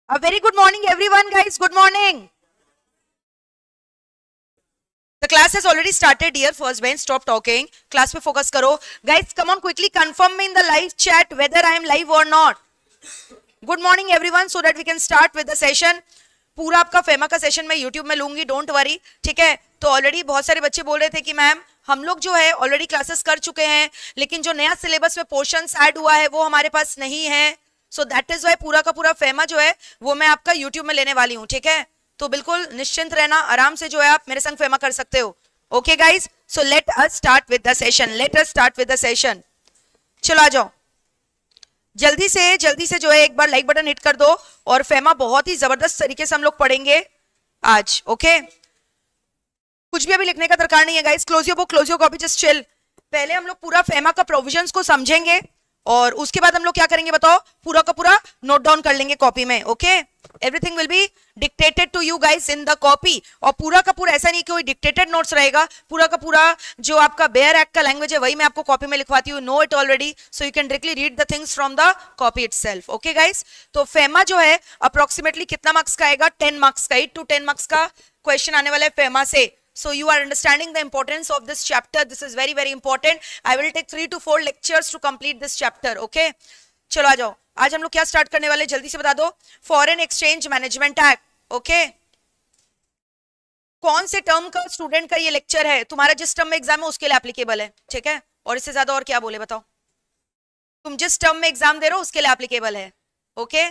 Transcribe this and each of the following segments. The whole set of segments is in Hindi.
A very good morning, everyone, guys. Good morning. The class has already started here. First bench, stop talking. Class पे focus करो. Guys, come on, quickly confirm me in the live chat whether I am live or not. Good morning, everyone, so that we can start with the session. पूरा आपका फेमा का सेशन मैं यूट्यूब में लूंगी, डोंट वरी, ठीक है. तो ऑलरेडी बहुत सारे बच्चे बोल रहे थे कि मैम हम लोग जो है ऑलरेडी क्लासेस कर चुके हैं, लेकिन जो नया सिलेबस में पोर्शंस ऐड हुआ है वो हमारे पास नहीं है. सो दैट इज वाई पूरा का पूरा फेमा जो है वो मैं आपका यूट्यूब में लेने वाली हूँ, ठीक है. तो बिल्कुल निश्चिंत रहना, आराम से जो है आप मेरे संग फेमा कर सकते हो. Okay guys, so let us start with the session. चलो आ जाओ, जल्दी से जो है एक बार लाइक बटन हिट कर दो. और फेमा बहुत ही जबरदस्त तरीके से हम लोग पढ़ेंगे आज. ओके, कुछ भी अभी लिखने का दरकार नहीं है guys. Close your book, close your copy, just chill. पहले हम लोग पूरा फेमा का प्रोविजंस को समझेंगे और उसके बाद हम लोग क्या करेंगे बताओ, पूरा का पूरा नोट डाउन कर लेंगे कॉपी में. Okay, everything will be dictated to you guys in the copy. और पूरा का पूरा ऐसा नहीं कि कोई डिक्टेटेड नोट्स रहेगा, पूरा का पूरा जो आपका बेयर एक्ट का लैंग्वेज है वही मैं आपको कॉपी में लिखवाती हूँ. Know it already, so you can directly read the things from the copy itself. Okay guys, तो फेमा जो है अप्रोक्सीमेटली कितना मार्क्स का आएगा? 10 मार्क्स का, 8 to 10 मार्क्स का क्वेश्चन आने वाला है फेमा से. So you are understanding the importance of this chapter. This is very very important. I will take 3 to 4 lectures to complete this chapter. Okay? चलो आ जाओ, आज हम लोग क्या स्टार्ट करने वाले जल्दी से बता दो. Foreign exchange management act. Okay, कौन से टर्म का स्टूडेंट का ये लेक्चर है? तुम्हारा जिस टर्म में एग्जाम है उसके लिए एप्लीकेबल है, ठीक है. और इससे ज्यादा और क्या बोले बताओ. तुम जिस टर्म में एग्जाम दे रहे हो उसके लिए एप्लीकेबल है. Okay,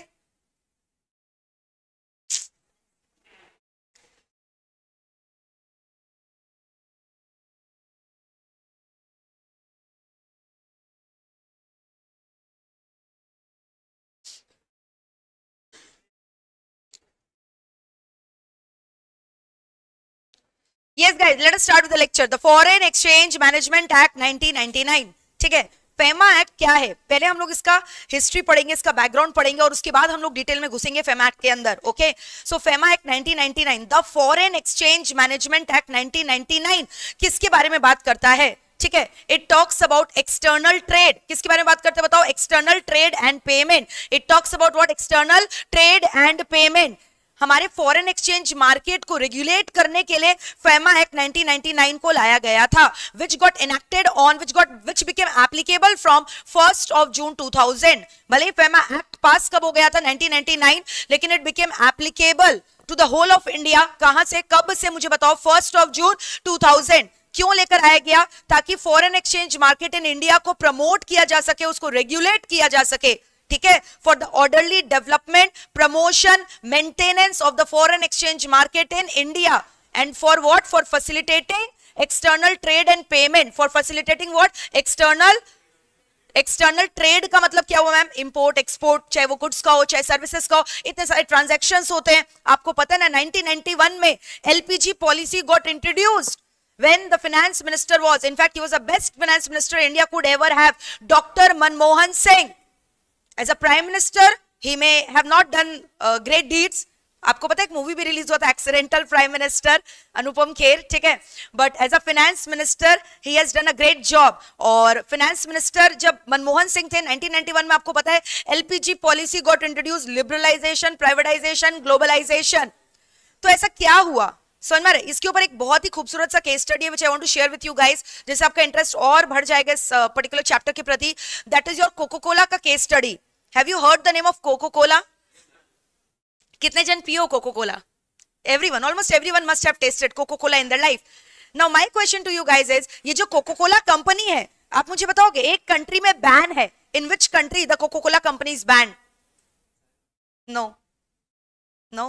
yes guys, let us start with the lecture. The Foreign Exchange Management Act 1999. ठीक है, फेमा एक्ट क्या है पहले हम लोग इसका हिस्ट्री पढ़ेंगे, इसका बैकग्राउंड पढ़ेंगे और उसके बाद हम लोग डिटेल में घुसेंगे फेमा एक्ट के अंदर. Okay, so FEMA act 1999, the foreign exchange management act 1999 किसके बारे में बात करता है? ठीक है, it talks about external trade. किसके बारे में बात करते हैं बताओ? External trade and payment. It talks about what? External trade and payment. हमारे फॉरेन एक्सचेंज मार्केट को रेगुलेट करने के लिए फेमा एक्ट 1999 को लाया गया था, which became applicable from 1st of June 2000. भले ही फेमा एक्ट पास कब हो गया था 1999, लेकिन it became applicable to the whole of India. कहां से, कब से मुझे बताओ? 1st of June 2000. क्यों लेकर आया गया? ताकि foreign exchange market in India को प्रमोट किया जा सके, उसको रेगुलेट किया जा सके. ठीक है, for the orderly development, promotion, maintenance of the foreign exchange market in India. And for what? For facilitating external trade and payment. For facilitating what? External trade का मतलब क्या हुआ मैम? इंपोर्ट एक्सपोर्ट, चाहे वो गुड्स का हो चाहे सर्विसेज का हो, इतने सारे ट्रांजैक्शंस होते हैं. आपको पता है ना 1991 में LPG policy got introduced when the finance minister was, in fact he was the best finance minister India could ever have, Dr. Manmohan Singh. As a prime minister he may have not done great deeds. आपको पता है एक मूवी भी रिलीज हुआ था, accidental prime minister, Anupam Kher, ठीक है. But as a finance minister he has done a great job. और फाइनेंस मिनिस्टर जब मनमोहन सिंह थे 1991 में, आपको पता है LPG policy got introduce, liberalisation, privatisation, globalisation. तो ऐसा क्या हुआ समझ में? इसके ऊपर एक बहुत ही खूबसूरत सा केस स्टडी है which I want to share with you guys, जिससे आपका इंटरेस्ट और बढ़ जाएगा इस पर्टिकुलर चैप्टर के प्रति. That is your Coca Cola का case study. Have you heard the name of Coca Cola? कितने जन पियो Coca Cola? Everyone, almost everyone must have tasted Coca Cola in their life. Now my question to you guys is, ये जो कोको कोला कंपनी है, आप मुझे बताओगे एक कंट्री में बैन है. In which country the Coca Cola company is ban? No no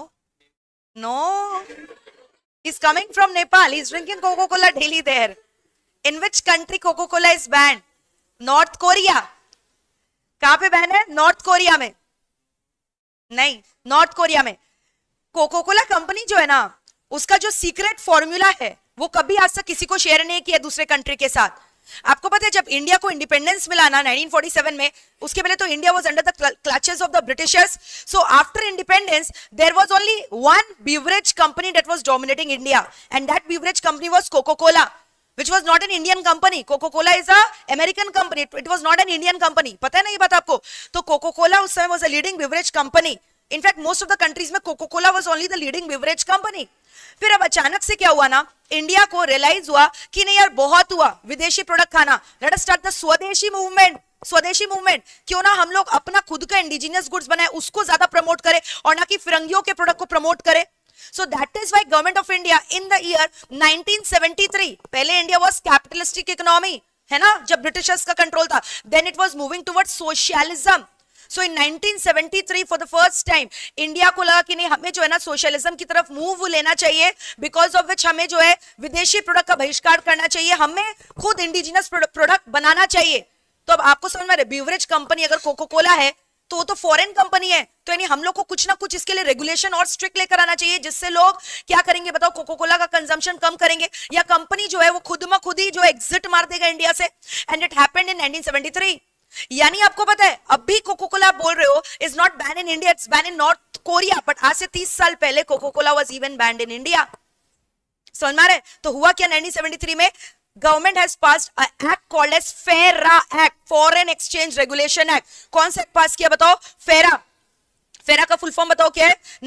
no. He's coming from Nepal. He's drinking Coca-Cola daily there. In which country Coca-Cola is banned? North Korea. कहां पे बैन है? नॉर्थ कोरिया में. नहीं, नॉर्थ कोरिया में कोका-कोला कंपनी जो है ना, उसका जो सीक्रेट फॉर्मूला है वो कभी आज तक किसी को शेयर नहीं किया दूसरे कंट्री के साथ. आपको पता है जब इंडिया को इंडिपेंडेंस मिला ना 1947 में, उसके पहले तो India was under the clutches of the Britishers. So after independence there was only one beverage company that was dominating India, and that beverage company was Coca Cola, which was not an Indian company. Coca-Cola is a American company. It was not an Indian company. पता है ना ये बात आपको? तो Coca-Cola उस समय was a leading beverage company in fact most of the countries में Coca Cola was only the leading beverage company. फिर अब अचानक से क्या हुआ ना, इंडिया को रियलाइज हुआ कि नहीं यार बहुत हुआ विदेशी प्रोडक्ट खाना, लेट अस स्टार्ट द स्वदेशी मूवमेंट। स्वदेशी मूवमेंट, क्यों ना हम लोग अपना खुद का इंडिजिनियस गुड्स बनाए, उसको ज्यादा प्रमोट करें और ना कि फिरंगियों के प्रोडक्ट को प्रमोट करें। So that is why government of India in the year 1973, पहले इंडिया was capitalistic economy है ना, जब ब्रिटिशर्स का कंट्रोल था, then it was moving towards socialism. So in 1973 for the first time India को लगा कि नहीं हमें जो है ना सोशलिज्म की तरफ मूव लेना चाहिए, बिकॉज ऑफ विच हमें जो है विदेशी प्रोडक्ट का बहिष्कार करना चाहिए, हमें खुद इंडिजिनस प्रोडक्ट बनाना चाहिए। तो अब आपको समझ में आ रहा है, बीवरेज कंपनी अगर कोको कोला है तो वो तो फॉरेन कंपनी है, तो यानी हम लोग को कुछ ना कुछ इसके लिए रेगुलेशन और स्ट्रिक्ट लेकर आना चाहिए, जिससे लोग क्या करेंगे बताओ, कोको कोला का कंजम्पशन कम करेंगे, या कंपनी जो है वो खुद में खुद ही जो एग्जिट मार देगा इंडिया से। And it happened in 1973। यानी आपको पता है अभी कोको कोला बोल रहे हो is not ban in India, it's ban in North Korea, but आज से 30 साल पहले Coca Cola was even banned in India. समझ में आ रहा है? तो हुआ क्या 1973 में, government has passed a act called as FERA act, foreign exchange regulation act. कौन सा एक्ट पास किया बताओ? फेरा। फेरा का फुल फॉर्म बताओ क्या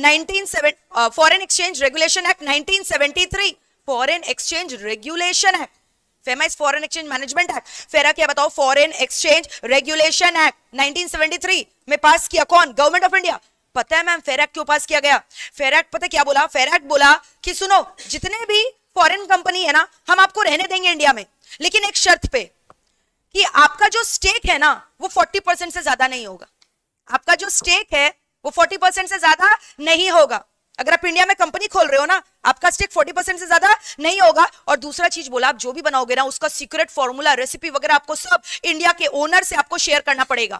है? Foreign exchange regulation act 1973, foreign exchange regulation act. FEMA is foreign exchange management act, FERA क्या बताओ? फॉरेन एक्सचेंज रेगुलेशन एक्ट 1973 में पास किया कौन? Government of India. पता है मैम फेरा एक्ट क्यों पास किया गया? फेरा एक्ट पता क्या बोला? फेरा एक्ट बोला कि सुनो, जितने भी फॉरेन कंपनी है ना हम आपको रहने देंगे इंडिया में, लेकिन एक शर्त पे कि आपका जो स्टेक है ना वो 40% से ज्यादा नहीं होगा। आपका जो स्टेक है वो 40% से ज्यादा नहीं होगा। अगर आप इंडिया में कंपनी खोल रहे हो ना, आपका स्टेक 40% से ज्यादा नहीं होगा। और दूसरा चीज बोला, आप जो भी बनाओगे ना उसका सीक्रेट फॉर्मूला, रेसिपी वगैरह आपको सब इंडिया के ओनर से आपको शेयर करना पड़ेगा।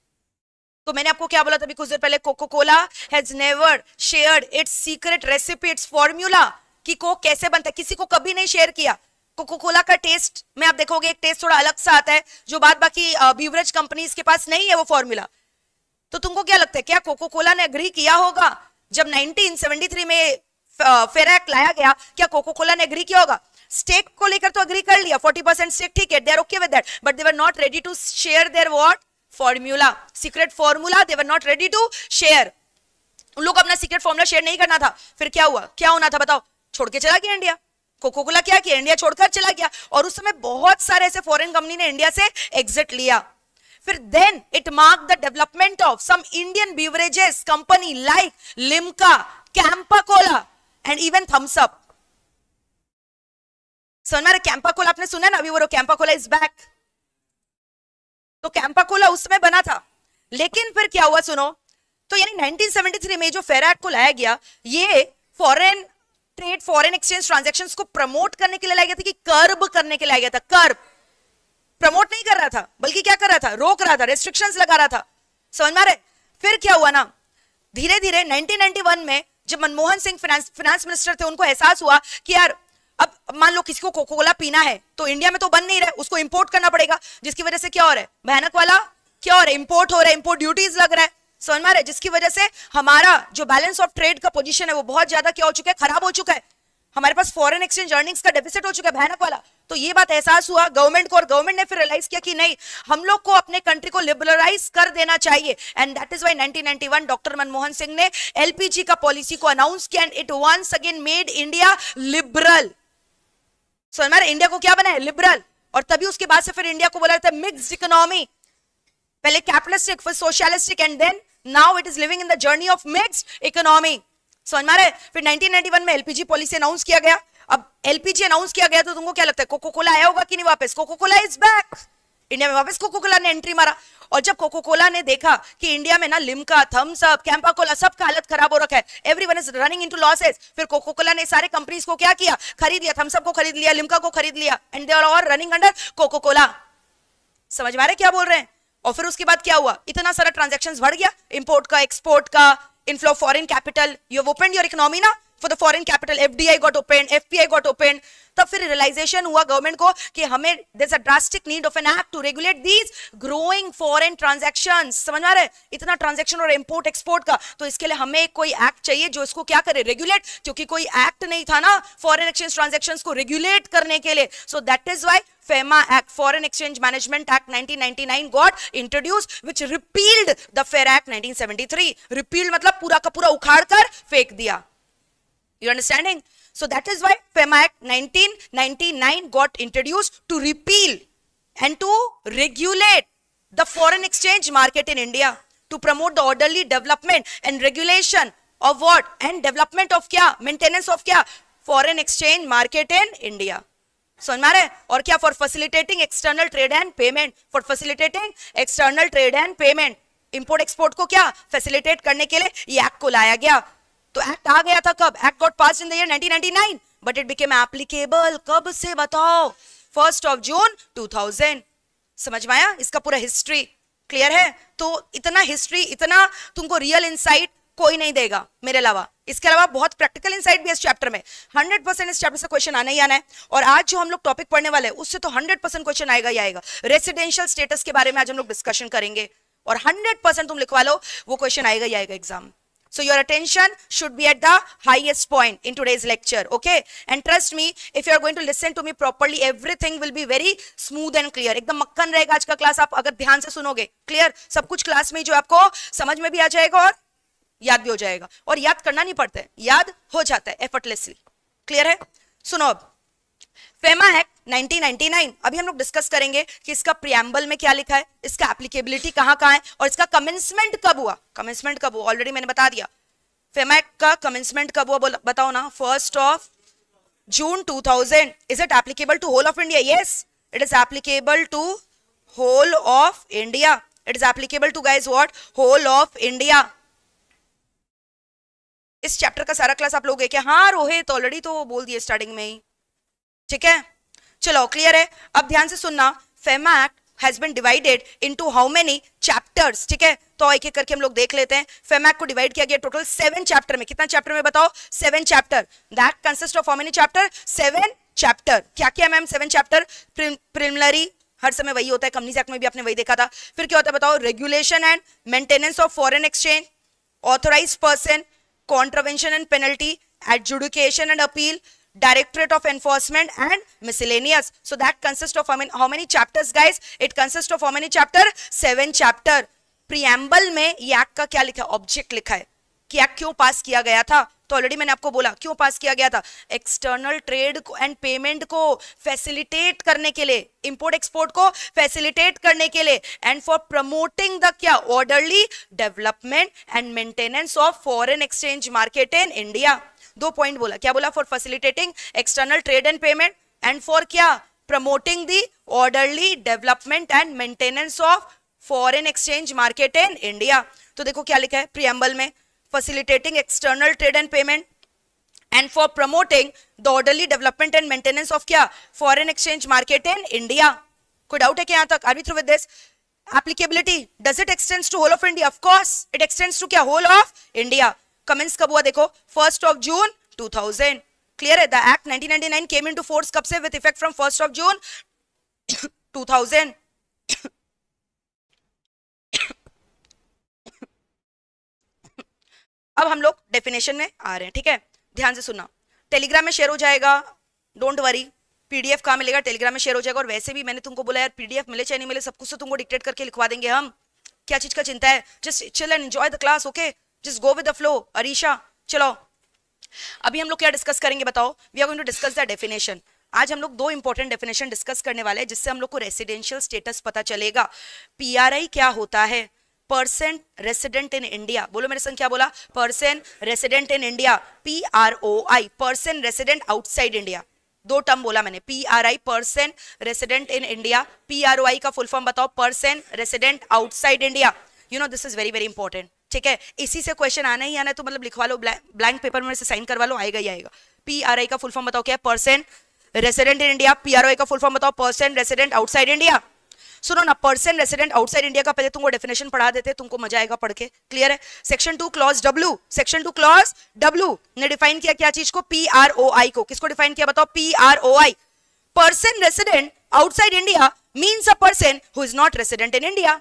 तो मैंने आपको क्या बोला था अभी कुछ देर पहले, Coca Cola has never shared its secret recipe, it's formula, कि कोक कैसे बनता है, किसी को कभी नहीं शेयर किया। कोको कोला का टेस्ट में आप देखोगे एक टेस्ट थोड़ा अलग सा आता है, जो बाद बाकी बीवरेज कंपनीज के पास नहीं है वो फॉर्मूला। तो तुमको क्या लगता है, क्या कोको कोला ने एग्री किया होगा जब 1973 में फेरा एक्ट लाया गया? क्या कोको कोला ने एग्री किया होगा? स्टेक को लेकर तो एग्री कर लिया, 40% स्टेक ठीक है, they are okay with that, but they were not ready to share their what formula, secret formula, they were not ready to share. उन लोग अपना सीक्रेट फॉर्मूला शेयर नहीं करना था। फिर क्या हुआ, क्या होना था बताओ? छोड़ के चला गया इंडिया। कोको कोला क्या किया? इंडिया छोड़कर चला गया, और उस समय बहुत सारे ऐसे फॉरेन कंपनी ने इंडिया से एग्जिट लिया। फिर then it mark the development of some Indian beverages company like Limca, Campa Cola and even Thums Up. समझ कैंपा कोला आपने सुना ना, अभी वो कैंपा कोला इज बैक। तो कैंपा कोला उस समय बना था, लेकिन फिर क्या हुआ सुनो, तो यानी 1973 में जो फेरा एक्ट को लाया गया, ये foreign trade, foreign exchange transactions को प्रमोट करने के लिए लाया गया था, कि कर्ब करने के लिए लाया गया था। कर्ब, प्रमोट नहीं कर रहा था, बल्कि क्या कर रहा था? रोक रहा था, रेस्ट्रिक्शंस लगा रहा था। समझ में आ रहा है? फिर क्या हुआ ना, धीरे धीरे 1991 में जब मनमोहन सिंह फाइनेंस मिनिस्टर थे, उनको एहसास हुआ कि यार अब मान लो किसी को कोको कोला पीना है तो इंडिया में तो बन नहीं रहा है, उसको इंपोर्ट करना पड़ेगा, जिसकी वजह से क्या हो रहा है? भयानक वाला क्या हो रहा है? इंपोर्ट हो रहा है, इंपोर्ट ड्यूटीज लग रहा है। समझ में आ रहा है? जिसकी वजह से हमारा जो बैलेंस ऑफ ट्रेड का पोजीशन है वो बहुत ज्यादा क्या हो चुका है? खराब हो चुका है। हमारे पास फॉरेन एक्सचेंज अर्निंग्स का डेफिसिट हो चुका है, भयानक वाला। तो ये बात एहसास हुआ गवर्नमेंट को, और गवर्नमेंट ने फिर रियलाइज किया कि नहीं, हम लोग को अपने कंट्री को लिबरलाइज कर देना चाहिए। And that is why 1991 doctor Manmohan Singh ने एलपीजी का पॉलिसी को अनाउंस किया, and it once again made India liberal. So हमारा इंडिया को क्या बनाया? लिबरल। और तभी उसके बाद से फिर इंडिया को बोला जाता है मिक्स्ड इकोनॉमी, पहले कैपिटलिस्टिक फिर socialistic, and then now it is living in the journey of mixed economy. समझ में आ रहा है? फिर 1991 में एलपीजी पॉलिसी अनाउंस किया गया। अब एलपीजी अनाउंस किया गया तो तुमको क्या लगता है, कोको कोला आया होगा कि नहीं वापस? Coca Cola is back. India में वापस कोको कोला ने एंट्री मारा, और जब कोको कोला ने देखा कि इंडिया में ना Limca, Thums Up, Campa Cola सबका हालत खराब हो रखा है, everyone is running into losses, फिर कोको कोला ने सारे कंपनीज को क्या किया? खरीद लिया, थम्स अप को खरीद लिया, लिम्का को खरीद लिया, and they are all running under Coca Cola. समझ में आ रहा है क्या बोल रहे हैं? और फिर उसके बाद क्या हुआ? इतना सारा ट्रांजैक्शंस बढ़ गया, इंपोर्ट का, एक्सपोर्ट का, inflow foreign capital, you have opened your economy ना, for the foreign capital, FDI got opened, FPI got opened. तब फिर रियलाइजेशन हुआ गवर्नमेंट को कि हमें there's a drastic need of an act to regulate these growing foreign transactions. समझ आ रहा है? इतना ट्रांजैक्शन और इंपोर्ट एक्सपोर्ट का, तो इसके लिए हमें कोई एक्ट चाहिए जो इसको क्या करे, रेगुलेट, क्योंकि कोई एक्ट नहीं था ना फॉरेन एक्सचेंज ट्रांजैक्शंस को रेगुलेट करने के लिए. So that is why FEMA Act, Foreign Exchange Management Act 1999 got introduced, which repealed the FAIR Act 1973. Repealed मतलब पूरा का पूरा उखाड़ कर फेंक दिया. You understanding? So that is why FEMA Act 1999 got introduced to repeal and to regulate the foreign exchange market in India, to promote the orderly development and regulation of what? And development of क्या? Maintenance of क्या? Foreign exchange market in India. समझ में आ रहा है? और क्या? For facilitating external trade and payment, for facilitating external trade and payment, import export को क्या फैसिलिटेट करने के लिए ये एक्ट को लाया गया. तो एक्ट आ गया था कब? Act got passed in the year 1999, but it became applicable कब से बताओ? 1 जून 2000. समझ में आया? इसका पूरा हिस्ट्री क्लियर है? तो इतना हिस्ट्री, इतना तुमको रियल इनसाइट कोई नहीं देगा मेरे अलावा. इसके अलावा बहुत प्रैक्टिकल इनसाइट भी है इस चैप्टर में. 100% इस चैप्टर से क्वेश्चन आना ही आना है. और आज जो हम लोग टॉपिक पढ़ने वाले हैं उससे तो 100% क्वेश्चन आएगा ही आएगा. रेसिडेंशियल स्टेटस के बारे में आज हम लोग डिस्कशन करेंगे और 100% तुम लिखवा लो, वो क्वेश्चन आएगा ही आएगा exam. So your attention should be at the highest point in today's lecture, okay? And trust me, if you are going to listen to me properly, everything will be very smooth and clear. एकदम मक्खन रहेगा आज का क्लास, आप अगर ध्यान से सुनोगे. क्लियर? सब कुछ क्लास में जो आपको समझ में भी आ जाएगा और याद भी हो जाएगा. और याद करना नहीं पड़ता है, याद हो जाता है एफर्टलेसली. क्लियर है? सुनो अब FEMA Act 1999 अभी हम लोग डिस्कस करेंगे कि इसका प्रियम्बल में क्या लिखा है, इसका एप्लीकेबिलिटी कहां कहां है और इसका कमेंसमेंट कब हुआ. कमेंसमेंट कब हुआ ऑलरेडी मैंने बता दिया. FEMA Act का कमेंसमेंट कब हुआ बताओ ना? 1 June 2000. Is it applicable to whole of India? Yes, it is applicable to whole of India. It is applicable to guys what? Whole of India. इस चैप्टर का सारा क्लास आप लोग क्या? हाँ रोहित ऑलरेडी तो बोल दिए स्टार्टिंग में ही. ठीक है, चलो क्लियर है. अब ध्यान से सुनना. FEMA Act has been divided into how many chapters? ठीक है, तो एक एक करके हम लोग देख लेते हैं. FEMA Act को डिवाइड किया गया टोटल 7 चैप्टर में. कितना चैप्टर में बताओ? 7 chapter. That consist of how many chapter? 7 chapter. क्या क्या मैम? 7 चैप्टर. प्रिलिमिनरी हर समय वही होता है, कंपनीज एक्ट में भी आपने वही देखा था. फिर क्या होता है बताओ? Regulation and maintenance of foreign exchange, authorise person, contravention and penalty, adjudication and appeal, Directorate of Enforcement and miscellaneous. So that consists of how many chapters guys? It consists of how many chapter? 7 chapter. Preamble में ये एक्ट का क्या लिखा है? ऑब्जेक्ट लिखा है कि एक्ट क्यों पास किया गया था. तो ऑलरेडी मैंने आपको बोला क्यों पास किया गया था. एक्सटर्नल ट्रेड एंड पेमेंट को फैसिलिटेट करने के लिए, इंपोर्ट एक्सपोर्ट को फैसिलिटेट करने के लिए, एंड फॉर प्रमोटिंग द क्या? Orderly development and maintenance of foreign exchange market in India. 2 point बोला. क्या बोला? For facilitating external trade and payment and for क्या? Promoting the orderly development and maintenance of foreign exchange market in India. तो देखो क्या लिखा है प्रियम्बल में? Facilitating external trade and payment and for promoting the orderly development and maintenance of क्या? Foreign exchange market in India. कोई डाउट है क्या यहां तक? Are we through with this? Applicability, does it extends to whole of India? Of course it extends to क्या? Whole of India. कमेंस कब हुआ देखो? 1 जून 2000. क्लियर है? The act 1999 came into force कब से? With effect from 1 June 2000. अब हम लोग डेफिनेशन में आ रहे हैं. ठीक है, ध्यान से सुनना. टेलीग्राम में शेयर हो जाएगा, डोंट वरी. पीडीएफ कहाँ मिलेगा? टेलीग्राम में शेयर हो जाएगा. और वैसे भी मैंने तुमको बोला यार पीडीएफ मिले चाहे नहीं मिले, सब कुछ तो तुमको डिक्टेट करके लिखवा देंगे हम. क्या चीज का चिंता है? Just chill and enjoy the class. Okay, just go with the flow. Arisha चलो अभी हम लोग क्या डिस्कस करेंगे बताओ? We are going to discuss the definition. आज हम लोग 2 इंपॉर्टेंट डेफिनेशन डिस्कस करने वाले हैं जिससे हम लोग को रेसिडेंशियल स्टेटस पता चलेगा. पीआरआई क्या होता है? Person resident in India. बोलो मेरे संग क्या बोला? Person resident in India. PROI person resident outside India. 2 term बोला मैंने. PRI person resident in India. PROI का फुल फॉर्म बताओ? Person resident outside India. You know this is very very important. ठीक है, इसी से क्वेश्चन आना ही आना है, तो मतलब लिखवा लो, ब्लैंक पेपर में से साइन करवा लो, आएगा ही आएगा. PRI का फुल फॉर्म बताओ क्या है? Person resident in India. PROI का फुल फॉर्म बताओ? Person resident outside India. सुनो ना, पर्सन रेसिडेंट आउटसाइड इंडिया का पहले तुमको डेफिनेशन पढ़ा देते, तुमको मजा आएगा पढ़ के, क्लियर है। Section 2 clause W, section 2 clause W ने डिफाइन किया क्या चीज को, PROI को। किसको डिफाइन किया बताओ, PROI। Person resident outside India means a person who is not resident in India.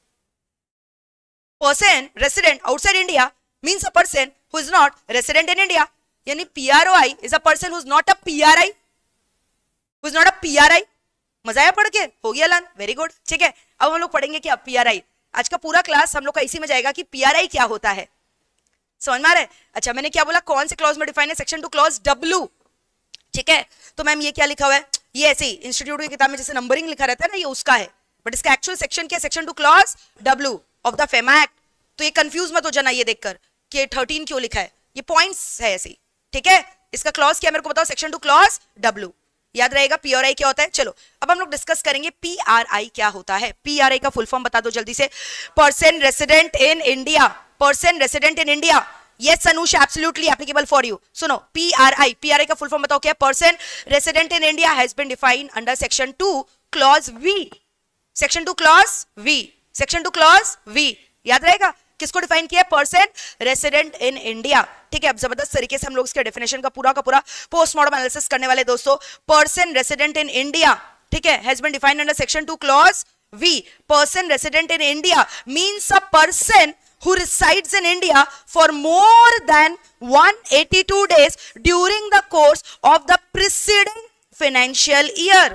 Person resident outside India means a person who is not resident in India, यानी PROI is a person who is not a PRI, who is not a PRI। मजा आया पढ़ के, हो गया लर्न, वेरी गुड, ठीक है। अब हम लोग पढ़ेंगे क्या PRI। आज का पूरा क्लास हम लोग का इसी में जाएगा कि PRI क्या होता है, समझ में आ रहा है। अच्छा, मैंने क्या बोला, कौन से क्लॉज में डिफाइन है, सेक्शन 2 क्लॉज डब्ल्यू, ठीक है। तो मैम ये क्या लिखा हुआ है, ये ऐसे ही इंस्टीट्यूट की किताब में जैसे नंबरिंग लिखा रहता है ना, ये उसका है, बट इसका एक्चुअल सेक्शन क्या, section 2 clause W of the FEMA act. तो ये कंफ्यूज मत हो जाना ये देखकर कि 13 क्यों लिखा है, ये पॉइंट्स है ऐसे ही, ठीक है। इसका क्लॉज क्या मेरे को बताओ, सेक्शन 2 क्लॉज डब्ल्यू, याद रहेगा। PRI क्या होता है। चलो अब हम लोग डिस्कस करेंगे PRI क्या होता है। PRI का फुल फॉर्म बता दो जल्दी से, person resident in India, person resident in India. Yes Anush, absolutely applicable for you. सुनो, PRI का फुल फॉर्म बताओ क्या, person resident in India has been defined under section 2 clause V, section 2 clause V, section 2 clause V, याद रहेगा। किसको डिफाइन किया, पर्सन रेसिडेंट इन इंडिया, ठीक है। अब जबरदस्त तरीके से हम लोग इसके डेफिनेशन का पूरा पोस्टमार्टम एनालिसिस करने वाले दोस्तों। पर्सन रेसिडेंट इन इंडिया, ठीक है, has been defined under section 2 clause V। Person resident in India means a person who resides in India for more than 182 days during the course of the preceding financial year.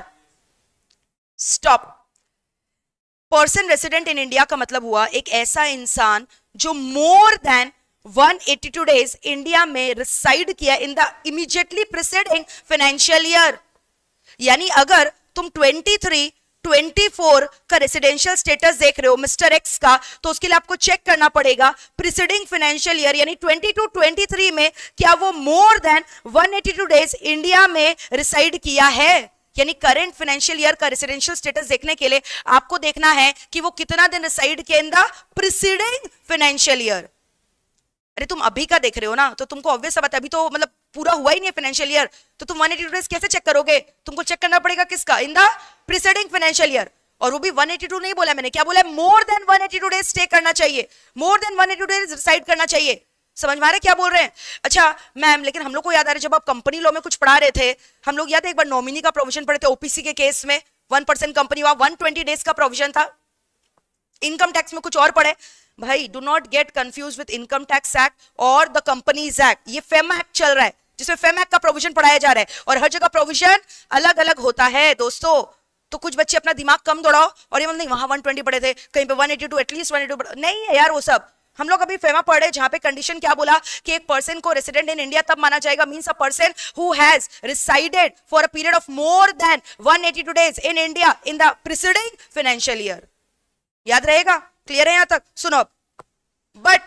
Stop. Person resident in India का मतलब हुआ एक ऐसा इंसान जो more than 182 days इंडिया में reside किया in the immediately preceding financial year। यानी अगर तुम 24 का रेसिडेंशियल स्टेटस देख रहे हो मिस्टर एक्स का, तो उसके लिए आपको चेक करना पड़ेगा प्रीसीडिंग फाइनेंशियल ईयर यानी 22-23 में क्या वो मोर देन 182 डेज इंडिया में रिसाइड किया है। यानी करंट फाइनेंशियल ईयर का रेसिडेंशियल स्टेटस देखने के लिए आपको देखना है कि वो कितना दिन रिसाइड किया in the preceding financial year. अरे तुम अभी का देख रहे हो ना, तो तुमको ऑब्वियस बात है, अभी तो मतलब पूरा हुआ ही नहीं है फाइनेंशियल ईयर, तो तुम 182 डेज कैसे चेक करोगे। तुमको चेक करना पड़ेगा किसका, in the preceding financial year. और वो भी 182 नहीं बोला मैंने, क्या बोला, मोर देन 182 डेज स्टे करना चाहिए, मोर देन 182 डेज रिसाइड करना चाहिए। समझ में आ रहा है क्या बोल रहे हैं। अच्छा मैम, लेकिन हम लोग को याद आ रहा है जब आप कंपनी लॉ में कुछ पढ़ा रहे थे, हम लोग याद है एक बार नॉमिनी का प्रोविजन पढ़े थे ओपीसी के केस में, 1% कंपनी हुआ, 120 डेज का प्रोविजन था। इनकम टैक्स में कुछ और पढ़े भाई, do not get confuse with income tax act और द कंपनीज एक्ट। ये फेम एक्ट चल रहा है जिसमें फेम एक्ट का प्रोविजन पढ़ाया जा रहा है, और हर जगह प्रोविजन अलग अलग होता है दोस्तों। तो कुछ बच्चे अपना दिमाग कम दौड़ाओ और ये मतलब नहीं वहां 120 पढ़े थे, कहीं पे 182 एटलीस्ट 182 नहीं है यार वो सब। हम लोग अभी फेमा पढ़ रहे जहां पे कंडीशन क्या बोला कि एक पर्सन को रेसिडेंट इन इंडिया तब माना जाएगा, means a person who has resided for a period of more than 182 days in India in the preceding financial year. याद रहेगा, क्लियर है यहां तक। सुनो, बट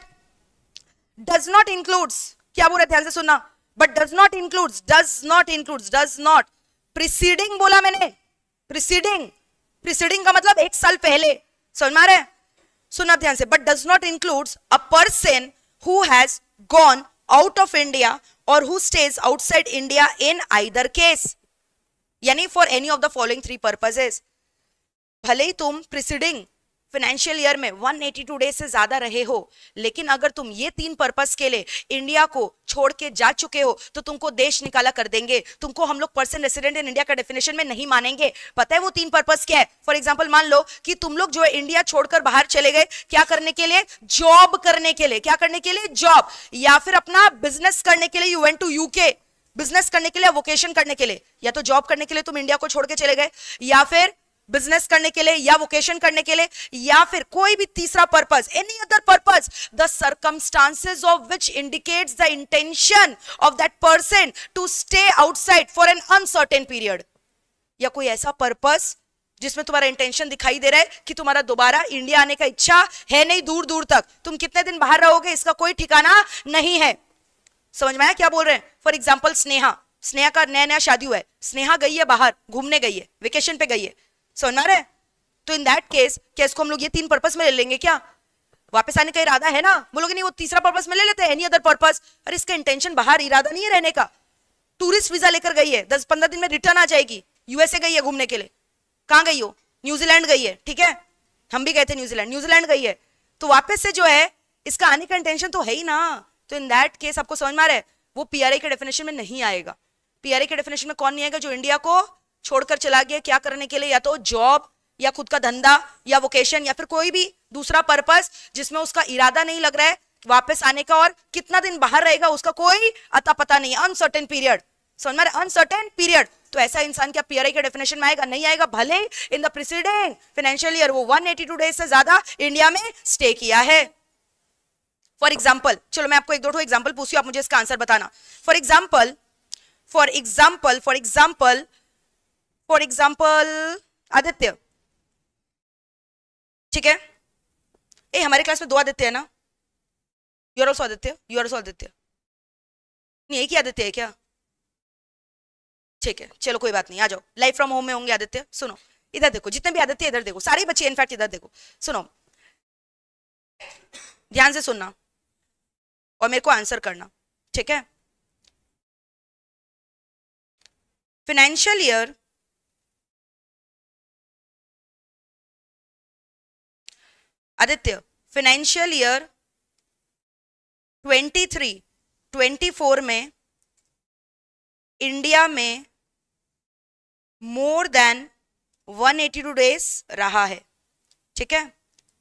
डज नॉट इंक्लूड्स, क्या बोल रहे ध्यान से सुनना, but does not includes preceding बोला मैंने, प्रीसीडिंग का मतलब एक साल पहले, समझ में आ रहा है। सुना ध्यान से, but does not includes a person who has gone out of India और who stays outside India in either case, यानी for any of the following 3 purposes. भले ही तुम प्रीसीडिंग फाइनेंशियल ईयर में 182 डेज से ज्यादा रहे हो, लेकिन अगर तुम ये 3 पर्पस के लिए इंडिया को छोड़ के जा चुके हो तो तुमको देश निकाला कर देंगे, तुमको हम लोग पर्सन रेसिडेंट इन इंडिया का डेफिनेशन में नहीं मानेंगे। पता है वो 3 पर्पस क्या है। फॉर एग्जांपल मान लो कि तुम लोग जो है इंडिया छोड़कर बाहर चले गए, क्या करने के लिए, जॉब करने के लिए, क्या करने के लिए, जॉब, या फिर अपना बिजनेस करने के लिए, you went to UK, business करने के लिए, वोकेशन करने के लिए, या तो जॉब करने के लिए तुम इंडिया को छोड़ के चले गए, या फिर बिजनेस करने के लिए, या वोकेशन करने के लिए, या फिर कोई भी तीसरा purpose, any other purpose, the circumstances of which indicates the intention of that person to stay outside for an uncertain period. या कोई ऐसा पर्पस जिसमें तुम्हारा इंटेंशन दिखाई दे रहा है कि तुम्हारा दोबारा इंडिया आने का इच्छा है नहीं, दूर दूर तक, तुम कितने दिन बाहर रहोगे इसका कोई ठिकाना नहीं है। समझ में आया क्या बोल रहे हैं। फॉर एग्जाम्पल स्नेहा का नया शादी हुआ है, स्नेहा गई है बाहर घूमने, गई है वेकेशन पे गई है, समझ में रहे। तो इन दैट केस क्या इसको हम लोग ये 3 पर्पस में ले लेंगे, क्या वापस आने का इरादा है ना, बोलोगे नहीं वो तीसरा पर्पस में ले लेते हैं, एनी अदर पर्पस। अरे इसका इंटेंशन बाहर इरादा नहीं है रहने का, टूरिस्ट वीजा लेकर गई है, 10-15 दिन में रिटर्न आ जाएगी, यूएसए गई है घूमने के लिए, कहां गई हो, न्यूजीलैंड गई है, ठीक है, हम भी गए थे न्यूजीलैंड, न्यूजीलैंड गई है, तो वापस से जो है इसका आने का इंटेंशन तो है ही ना, तो इन दैट केस आपको समझ में आ रहा है वो पीआरआई के डेफिनेशन में नहीं आएगा। पीआरआई के डेफिनेशन में कौन नहीं आएगा? जो इंडिया को छोड़कर चला गया क्या करने के लिए, या तो जॉब या खुद का धंधा या वोकेशन या फिर कोई भी दूसरा पर्पस जिसमें उसका इरादा नहीं लग रहा है वापस आने का, और कितना दिन बाहर रहेगा उसका कोई अता पता नहीं, अनसर्टेन पीरियड, समझ में, अनसर्टेन पीरियड। तो ऐसा इंसान क्या पीआरआई के डेफिनेशन में आएगा? नहीं आएगा, भले in the preceding financial year वो 182 डेज से ज्यादा इंडिया में स्टे किया है। फॉर एग्जाम्पल, चलो मैं आपको एक दो एग्जाम्पल पूछूं, आप मुझे इसका आंसर बताना। फॉर एग्जाम्पल आदित्य, ठीक है, ए हमारे क्लास में 2 आदित्य है ना, you are also Aditya, you are also Aditya, नहीं एक ही आदित्य है क्या? ठीक है, चलो कोई बात नहीं, आ जाओ, लाइफ फ्रॉम होम में होंगे आदित्य। सुनो इधर देखो, जितने भी आदित्य इधर देखो, सारे बच्चे इनफैक्ट इधर देखो, सुनो ध्यान से सुनना और मेरे को आंसर करना, ठीक है। Financial year Aditya, financial year 23-24 में इंडिया में मोर देन 182 डेज रहा है, ठीक है।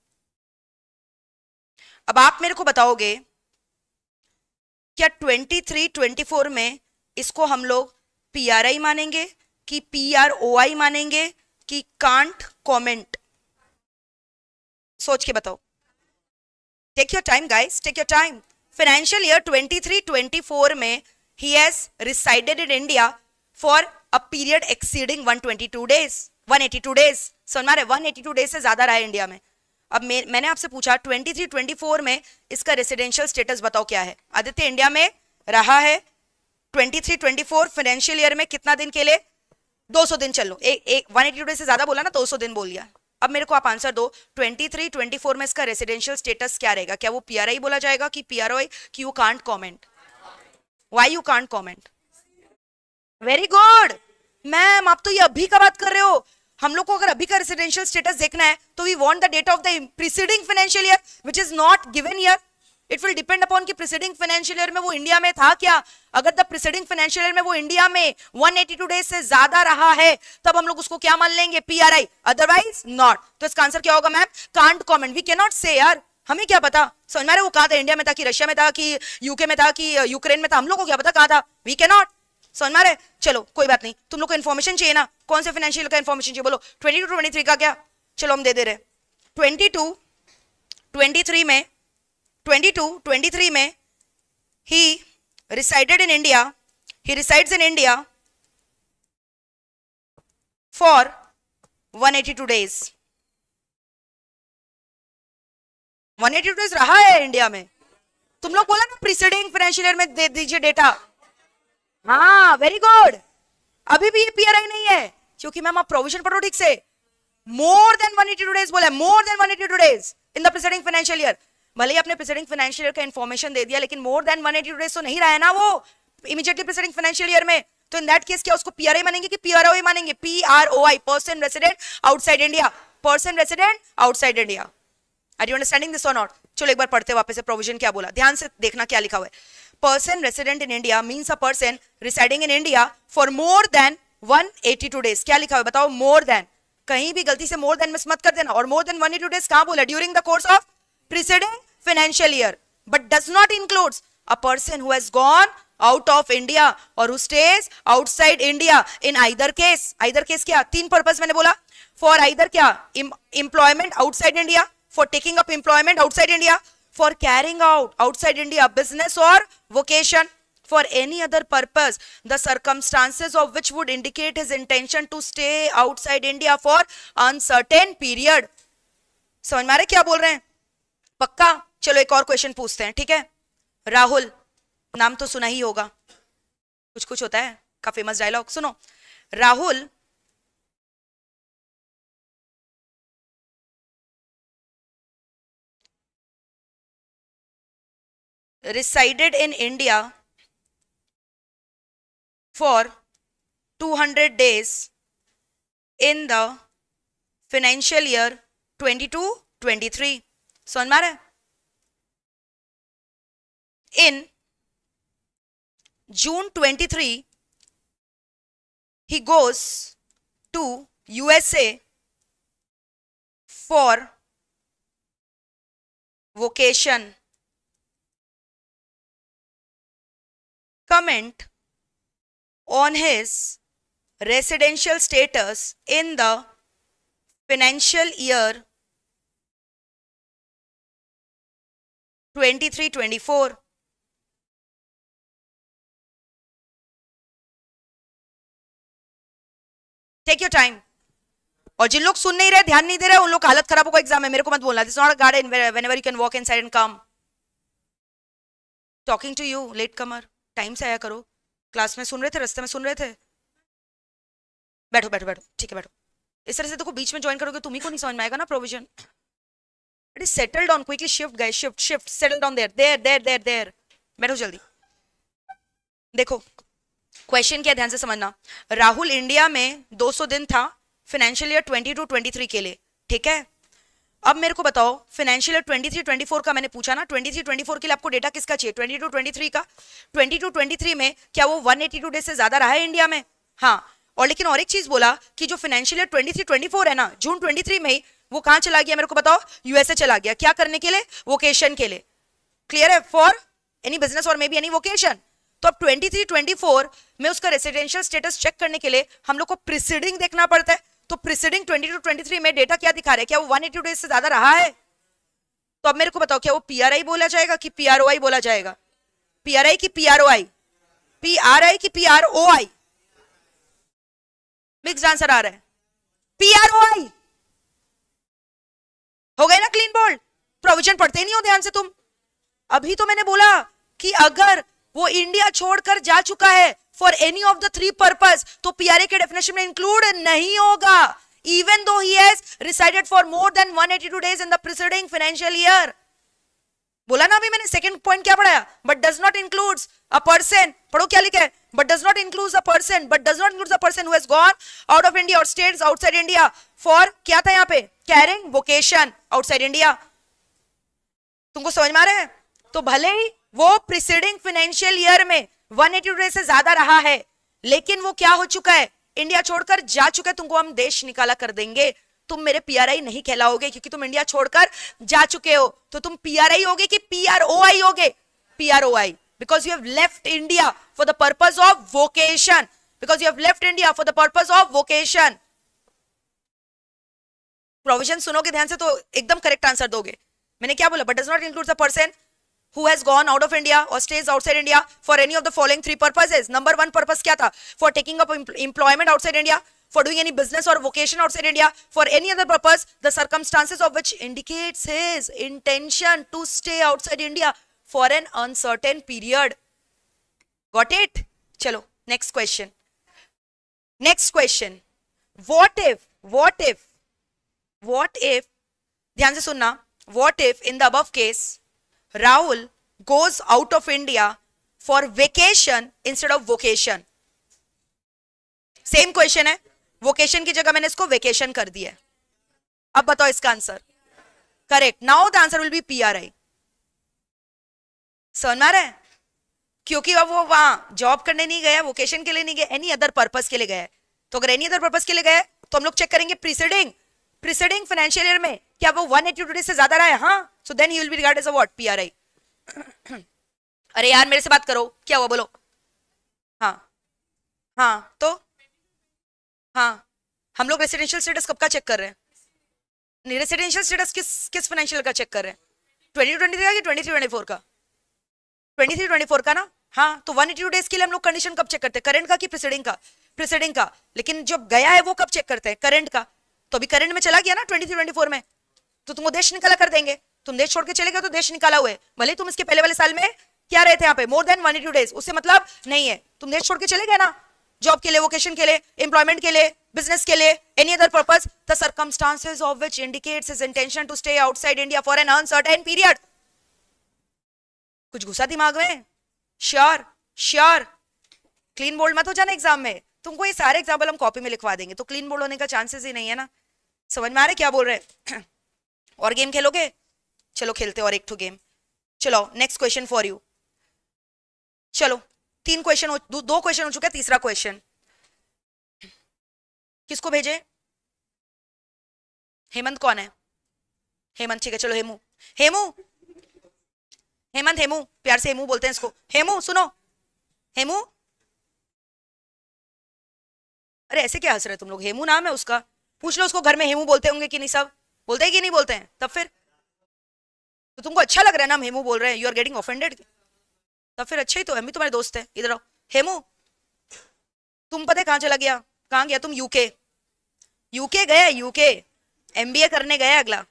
अब आप मेरे को बताओगे क्या 23-24 में इसको हम लोग पीआरआई मानेंगे कि पीआरओआई मानेंगे कि कांट कमेंट? सोच के बताओ, take your time guys, take your time. Financial year 23-24 में he has resided in India for a period exceeding 182 days, 182 days, समझ में आ रहा है, 182 डेज से ज्यादा रहा है इंडिया में। अब मैंने आपसे पूछा 23-24 में इसका रेसिडेंशियल स्टेटस बताओ क्या है। आदित्य इंडिया में रहा है 23-24 फाइनेंशियल ईयर में कितना दिन के लिए? 200 दिन, चलो एक 182 डेज से ज्यादा बोला ना, 200 दिन बोल दिया। अब मेरे को आप आंसर दो, 23-24 में इसका रेसिडेंशियल स्टेटस क्या रहेगा? क्या वो पीआरआई बोला जाएगा कि पीआरओआई कि you can't comment? Why you can't comment? Very good, ma'am आप तो ये अभी का बात कर रहे हो। हम लोग को अगर अभी का रेसिडेंशियल स्टेटस देखना है तो we want the date of the preceding financial year which is not given here. It will depend upon कि प्रीसीडिंग फाइनेंशियल ईयर में वो इंडिया में था क्या। अगर द प्रीसीडिंग फाइनेंशियल ईयर में वो इंडिया में 182 डेज से ज्यादा रहा है तब हम लोग उसको क्या मान लेंगे? PRI, otherwise not. तो इसका आंसर क्या होगा ma'am? Can't comment. We can not say यार, हमें क्या पता, समझ में आ रहा है, वो कहा था इंडिया में था कि रशिया में था कि यूके में था कि यूक्रेन में था, हम लोग को क्या पता कहा था? वी कैन नॉट, समझ में आ रहा है। चलो कोई बात नहीं, तुम लोग को इन्फॉर्मेशन चाहिए ना, कौन से फाइनेंशियल का इन्फॉर्मेशन चाहिए बोलो? 22-23 का क्या? चलो हम दे दे रहे। 22-23 में he resided in India, he resides in India for 182 days. 182 days रहा है इंडिया में। तुम लोग बोला ना प्रीसीडिंग फाइनेंशियल ईयर में दे दीजिए डेटा। हाँ वेरी गुड, अभी भी ये पीआरआई नहीं है क्योंकि मैम आप प्रोविजन पढ़ो ठीक से। मोर देन 182 डेज बोला है, more than 182 days in the preceding financial year. भले ही आपने प्रीसीडिंग फाइनेंशियल ईयर का इंफॉर्मेशन दे दिया लेकिन मोर देन 182 डेज तो नहीं रहा है ना वो इमीडिएटली प्रीसीडिंग फाइनेंशियल ईयर में। तो इन दैट केस क्या उसको पीआरआई मानेंगे कि पीआरओआई मानेंगे? PROI, person resident outside India, person resident outside India. Are you understanding this और नॉट? चलो एक बार पढ़ते वापस से प्रोविजन क्या बोला, ध्यान से देखना क्या लिखा हुआ है। Person resident in India means a person residing in India for more than 182 days. क्या लिखा हुआ है बताओ? मोर देन, कहीं भी गलती से मोर देन मिस मत कर देना। और मोर देन 182 डेज कहां बोला? During the course of preceding financial year, but does not includes a person who has gone out of India और who stays outside India in either case. Either case क्या? 3 पर्पस मैंने बोला। फॉर आइदर क्या? Employment outside India, for taking up employment outside India, for carrying out outside India business or vocation, for any other purpose the circumstances of which would indicate his intention to stay outside India for uncertain period। समझ में आ रहा है क्या बोल रहे हैं? पक्का? चलो एक और क्वेश्चन पूछते हैं, ठीक है। राहुल, नाम तो सुना ही होगा, कुछ कुछ होता है का फेमस डायलॉग, सुनो। Rahul resided in India for 200 days in the financial year 22-23। समझ में आ रहा है? In June 23 he goes to USA for vacation. Comment on his residential status in the financial year 23-24. Take your time. और जिन लोग सुन नहीं रहे, ध्यान नहीं दे रहे, उन लोग हालत खराब होगा एग्जाम में। मेरे को मत बोलना, this is not a garden whenever you can walk inside and come. Talking to you latecomer, time से आया करो। क्लास में सुन रहे थे, रास्ते में सुन रहे थे। बैठो बैठो बैठो, ठीक है बैठो। इस तरह से देखो बीच में ज्वाइन करोगे तुम ही को नहीं समझ में आएगा ना provision. It is settled on, quickly shift guys, shift shift, settled on there there there there there. बैठो जल्दी। देखो क्वेश्चन क्या, ध्यान से समझना। राहुल इंडिया में 200 दिन था फाइनेंशियल ईयर 22-23 के लिए, ठीक है। अब मेरे को बताओ फाइनेंशियल ईयर 23-24 का मैंने पूछा ना, 23-24 के लिए आपको डेटा किसका चाहिए? 22-23 का। 22-23 में क्या वो 182 डेज से ज्यादा रहा है इंडिया में? हाँ। और लेकिन और एक चीज बोला कि जो फाइनेंशियल ईयर 23-24 है ना, जून 23 में ही वो कहां चला गया? मेरे को बताओ। यूएसए चला गया। क्या करने के लिए? वोकेशन के लिए। क्लियर है? फॉर एनी बिजनेस और मे बी एनी वोकेशन। तो अब 23-24 में उसका रेसिडेंशियल स्टेटस चेक करने के लिए हम लोग को प्रीसीडिंग देखना पड़ता है। तो प्रीसीडिंग 22-23 में डेटा क्या दिखा रहा है? क्या वो 182 डेज से ज्यादा रहा है? तो अब मेरे को बताओ, क्या वो पीआरआई बोला जाएगा कि पीआरओआई बोला जाएगा? पीआरआई की पीआरओआई? पीआरआई की पीआरओआई? मिक्स्ड आंसर आ रहा है। पीआरओआई हो गए ना क्लीन बोल्ड? प्रोविजन पढ़ते ही नहीं हो ध्यान से तुम। अभी तो मैंने बोला कि अगर वो इंडिया छोड़कर जा चुका है for any of the 3 purpose तो पीआरए के डेफिनेशन में इंक्लूड नहीं होगा, even though he has resided for more than 182 days in the preceding financial year. बोला ना अभी मैंने, सेकंड पॉइंट क्या पढ़ाया? But does not includes a person. पढ़ो क्या लिखा है? But does not includes a person, but does not includes a person who has gone out of India और स्टेट्स आउटसाइड इंडिया फॉर, क्या था यहाँ पे? Carrying vocation outside India. तुमको समझ में आ रहा है? तो भले ही वो प्रीसीडिंग फाइनेंशियल ईयर में 182 डेज से ज्यादा रहा है, लेकिन वो क्या हो चुका है? इंडिया छोड़कर जा चुका है। तुमको हम देश निकाला कर देंगे, तुम मेरे पीआरआई नहीं कहलाओगे क्योंकि तुम इंडिया छोड़कर जा चुके हो। तो तुम पीआरआई होगे कि पीआरओआई होगे? PROI, because you have left India for the purpose of vocation, because you have left India for the purpose of vocation. Provision सुनोगे ध्यान से तो एकदम करेक्ट आंसर दोगे। मैंने क्या बोला? But does not include the person who has gone out of India or stays outside India for any of the following 3 purposes. Number 1 purpose क्या था? For taking up employment outside India, for doing any business or vocation outside India, for any other purpose, the circumstances of which indicates his intention to stay outside India for an uncertain period. Got it? चलो next question. Next question. What if ध्यान से सुनना, what if in the above case Rahul goes out of India for vacation instead of vocation? Same question है, वोकेशन की जगह मैंने इसको वेकेशन कर दिया है। अब बताओ इसका answer. Correct. Now the answer will be PRI. समझ में आ रहा है? क्योंकि अब वो वहां जॉब करने नहीं गया, वोकेशन के लिए नहीं गया, एनी अदर पर्पस के लिए गया है। तो अगर एनी अदर पर्पस के लिए गया है तो हम लोग चेक करेंगे प्रीसीडिंग फाइनेंशियल ईयर में क्या वो 182 डेज से ज्यादा रहा है? हाँ। So then he will be regarded as a what? PRI. अरे यार मेरे से बात करो, क्या हुआ बोलो? हाँ तो हाँ, हम लोग रेसिडेंशियल स्टेटस कब का चेक कर रहे हैं? नहीं, रेसिडेंशियल स्टेटस किस फाइनेंशियल का चेक कर रहे हैं? 2023 का कि 23-24 का? 23-24 का ना। हाँ, तो 182 डेज के लिए हम लोग कंडीशन कब चेक करते हैं? करंट का कि प्रीसीडिंग का? प्रीसीडिंग का। लेकिन जो गया है वो कब चेक करते हैं? करंट का। तो अभी करंट में चला गया ना 23-24 में, तो तुमको देश निकाला कर देंगे। तुम देश छोड़ के चले गए तो देश निकाला हुआ है, भले तुम इसके पहले वाले साल में क्या रहे थे यहाँ पे? More than 182 days. उससे मतलब नहीं है, तुम देश छोड़ के चले गए ना, जॉब के लिए, वोकेशन के लिए, एम्प्लॉयमेंट के लिए, बिजनेस के लिए, any other purpose, the circumstances of which indicates his intention to stay outside India for an uncertain period. कुछ घुसा दिमाग में? Sure sure. क्लीन बोल्ड मत हो जाना एग्जाम में। तुमको ये सारे एग्जाम्पल हम कॉपी में लिखवा देंगे, तो क्लीन बोल्ड होने का चांसेस ही नहीं है ना। समझ में आ रहा है क्या बोल रहे हैं? और गेम खेलोगे? चलो खेलते और एक ठो गेम। चलो नेक्स्ट क्वेश्चन फॉर यू। चलो 3 क्वेश्चन हो, 2 क्वेश्चन हो चुका है, तीसरा क्वेश्चन किसको भेजे? हेमंत कौन है? हेमंत ठीक है, चलो हेमू। हेमू, हेमंत, हेमू, प्यार से हेमू बोलते हैं इसको। हेमू सुनो, हेमू। अरे ऐसे क्या हंस रहे तुम लोग? हेमू नाम है उसका, पूछ लो उसको घर में हेमू बोलते होंगे कि नहीं, सब बोलते हैं कि नहीं बोलते हैं? तब फिर तो तुमको अच्छा लग रहा है ना हम हेमू बोल रहे हैं, यू आर गेटिंग ऑफेंडेड? तब फिर अच्छा ही तो है, हम भी तुम्हारे दोस्त हैं। इधर आओ हेमू। तुम पता है कहाँ चला गया? कहाँ गया तुम? यूके। यूके गया? यूके एमबीए करने गया अगला।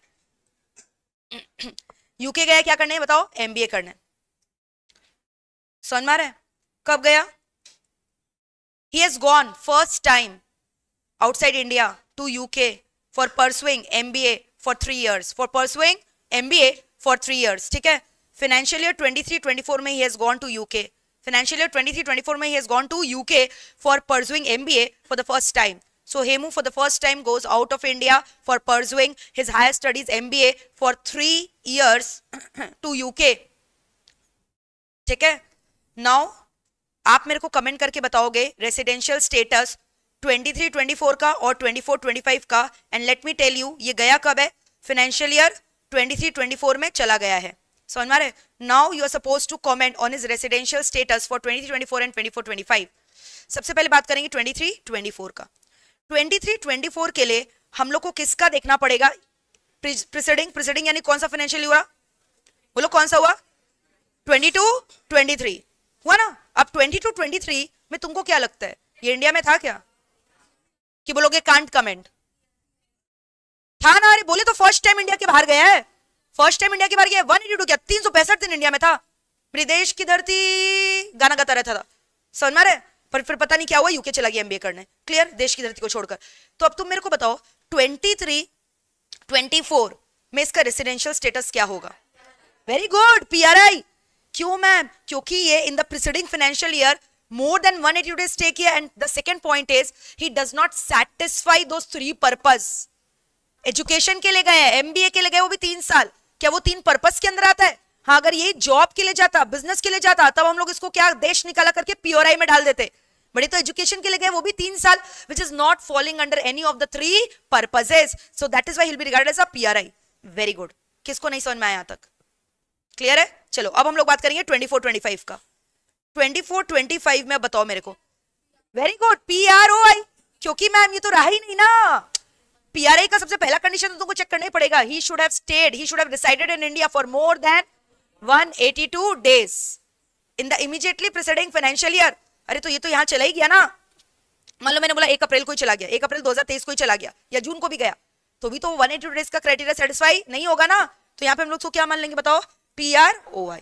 यूके गया क्या करने बताओ? एमबीए करने। समझ में आ रहा है? कब गया? He has gone first time outside India to UK for pursuing MBA for 3 years. For pursuing MBA for 3 years. ठीक है? Financial year 23-24 में he has gone to UK. Financial year 23-24 में he has gone to UK for pursuing MBA for the first time. So Hemu for the first time goes out of India for pursuing his higher studies MBA for 3 years to UK. ठीक है? Now आप मेरे को कमेंट करके बताओगे रेसिडेंशियल स्टेटस 23-24 का और 24-25 का, and let me tell you ये गया कब है? फाइनेंशियल ईयर 23-24 में चला गया है। समझ में आ रहा है? Now you are suppose to comment on his residential status for 23-24 and 24-25। सबसे पहले बात करेंगे 23-24 का। 23-24 के लिए हम लोग को किसका देखना पड़ेगा? प्रीसीडिंग यानी कौन सा फाइनेंशियल हुआ? बोलो कौन सा हुआ? 22-23 हुआ ना? अब 22-23 में तुमको क्या लगता है ये इंडिया में था क्या? कि बोलोगे कांट कमेंट? था ना? अरे बोले तो फर्स्ट टाइम इंडिया के बाहर गया है, फर्स्ट टाइम इंडिया के बाहर गया। 182 क्या 365 दिन इंडिया में था। विदेश की धरती गाना गाता रहता था। समझ में आ रहा है? पर फिर पता नहीं क्या हुआ, यूके चला गया एमबीए करने। क्लियर? देश की धरती को छोड़कर। तो अब तुम मेरे को बताओ 23-24 में इसका रेसिडेंशियल स्टेटस क्या होगा? Very good, PRI. क्यों मैम? क्योंकि ये in the preceding financial year more than 180 days stay किया, and the second point is he does not satisfy those 3 purpose. Education के लिए गए हैं, एमबीए के लिए गए, वो भी 3 साल। क्या वो 3 पर्पस के अंदर आता है? हाँ, अगर ये जॉब के लिए जाता, बिजनेस के लिए जाता, तब हम लोग इसको क्या देश निकाला करके पीओआई में डाल देते। बड़ी तो एजुकेशन के लिए गए, वो भी 3 साल, which is not falling under any of the 3 purposes. So that is why he'll be regarded as a PRI. Very good. किसको नहीं समझ में आया यहाँ तक? क्लियर है? चलो अब हम लोग बात करेंगे 24-25 का। 24-25 में बताओ मेरे को। Very good, PROI। क्योंकि मैम ये तो रहा ही नहीं ना। पीआरआई का सबसे पहला कंडीशन तो तुमको चेक करना ही पड़ेगा। He should have stayed, he should have resided in India for more than 182 days in the immediately preceding financial year. अरे तो ये तो यहाँ चला ही गया ना। मान लो मैंने बोला 1 अप्रैल को ही चला गया, 1 अप्रैल 2023 को ही चला गया, या जून को भी गया, तो भी तो 182 डेज का क्राइटेरिया सेटिस्फाई नहीं होगा ना। तो यहाँ पे हम लोग तो क्या मान लेंगे बताओ? PROI।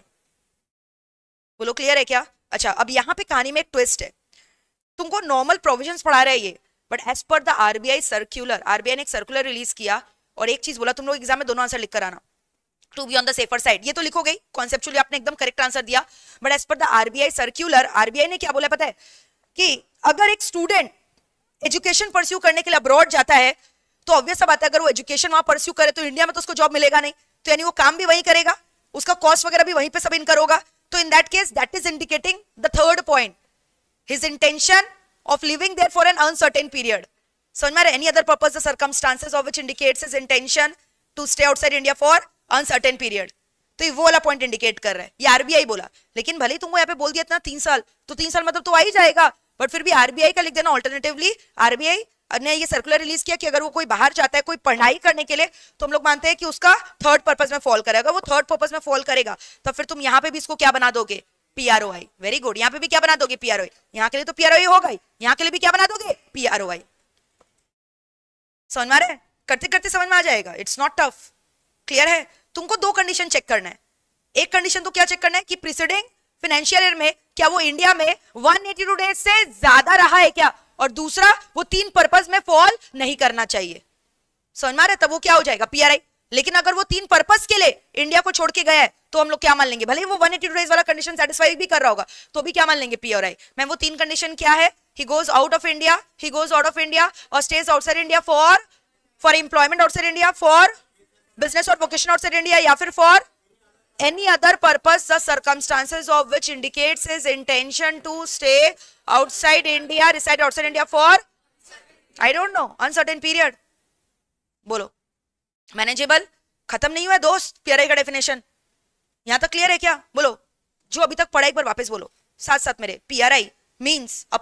बोलो क्लियर है क्या? अच्छा, अब यहाँ पे कहानी में एक ट्विस्ट है। तुमको नॉर्मल प्रोविजंस पढ़ा रहा है ये, but as per the RBI circular, RBI ने एक सर्कुलर रिलीज किया और एक चीज बोला, तुम लोग एग्जाम में दोनों आंसर लिख कर आना to be on the safer side. ये तो लिखोगे, कॉन्सेप्चुअली आपने एकदम करेक्ट आंसर दिया, but as per the RBI circular, RBI ने क्या बोला पता है? कि अगर एक स्टूडेंट एजुकेशन परस्यू करने के लिए अब्रॉड जाता है, तो ऑब्वियस बात है अगर वो एजुकेशन वहां परस्यू करे तो इंडिया में तो उसको जॉब मिलेगा नहीं, तो यानी वो काम भी वहीं करेगा, उसका कॉस्ट वगैरह भी वहीं पे सब इनकर होगा। तो in that case that is indicating the third point, his intention of living there for an uncertain period. समझ में आ रहा है? Any other purpose the circumstances of which indicates his intention to stay outside India for uncertain period. तो ये वो वाला पॉइंट इंडिकेट कर रहा है, ये आरबीआई बोला। लेकिन भले ही तुमको यहाँ पे बोल दिया इतना 3 साल, तो 3 साल मतलब तो आ ही जाएगा, बट फिर भी आरबीआई का लिख देना ऑल्टरनेटिवली। आरबीआई ने ये सर्कुलर रिलीज किया कि अगर वो कोई बाहर जाता है कोई पढ़ाई करने के लिए, तो हम लोग मानते हैं कि उसका थर्ड पर्पज में फॉल करेगा। वो थर्ड पर्पज में फॉल करेगा तो फिर तुम यहाँ पे भी इसको क्या बना दोगे? PROI। वेरी गुड, यहाँ पे भी क्या बना दोगे? PROI। यहाँ के लिए तो PROI होगा ही, यहाँ के लिए भी क्या बना दोगे? PROI। समझ में आ रहा है? करते करते समझ में आ जाएगा, इट्स नॉट टफ। क्लियर है? तुमको 2 कंडीशन चेक करना है। एक कंडीशन तो क्या चेक करना है कि प्रीसीडिंग फाइनेंशियल ईयर में क्या वो इंडिया में 182 डेज से ज्यादा रहा है क्या, और दूसरा वो 3 पर्पज में फॉल नहीं करना चाहिए। समझ में आ रहा है? तब वो क्या हो जाएगा? PRI। लेकिन अगर वो 3 पर्पस के लिए इंडिया को छोड़ के गया है, तो हम लोग क्या मान लेंगे? भले ही वो 182 डेज वाला कंडीशन सेटिस्फाई भी कर रहा होगा, तो भी क्या मान लेंगे? PRI। मैं वो 3 कंडीशन क्या है? He goes out of India, he goes out of India or stays outside India for for employment outside India, for business or vocation outside India, या फिर for any other purpose the circumstances of which indicates his intention to stay outside India, reside outside India for I don't know uncertain period. बोलो मैनेजेबल खत्म नहीं हुआ है दोस्त, पीआरआई का डेफिनेशन यहां तक क्लियर है क्या? बोलो जो अभी तक पढ़ा एक बार वापस बोलो साथ साथ मेरे. PRI means a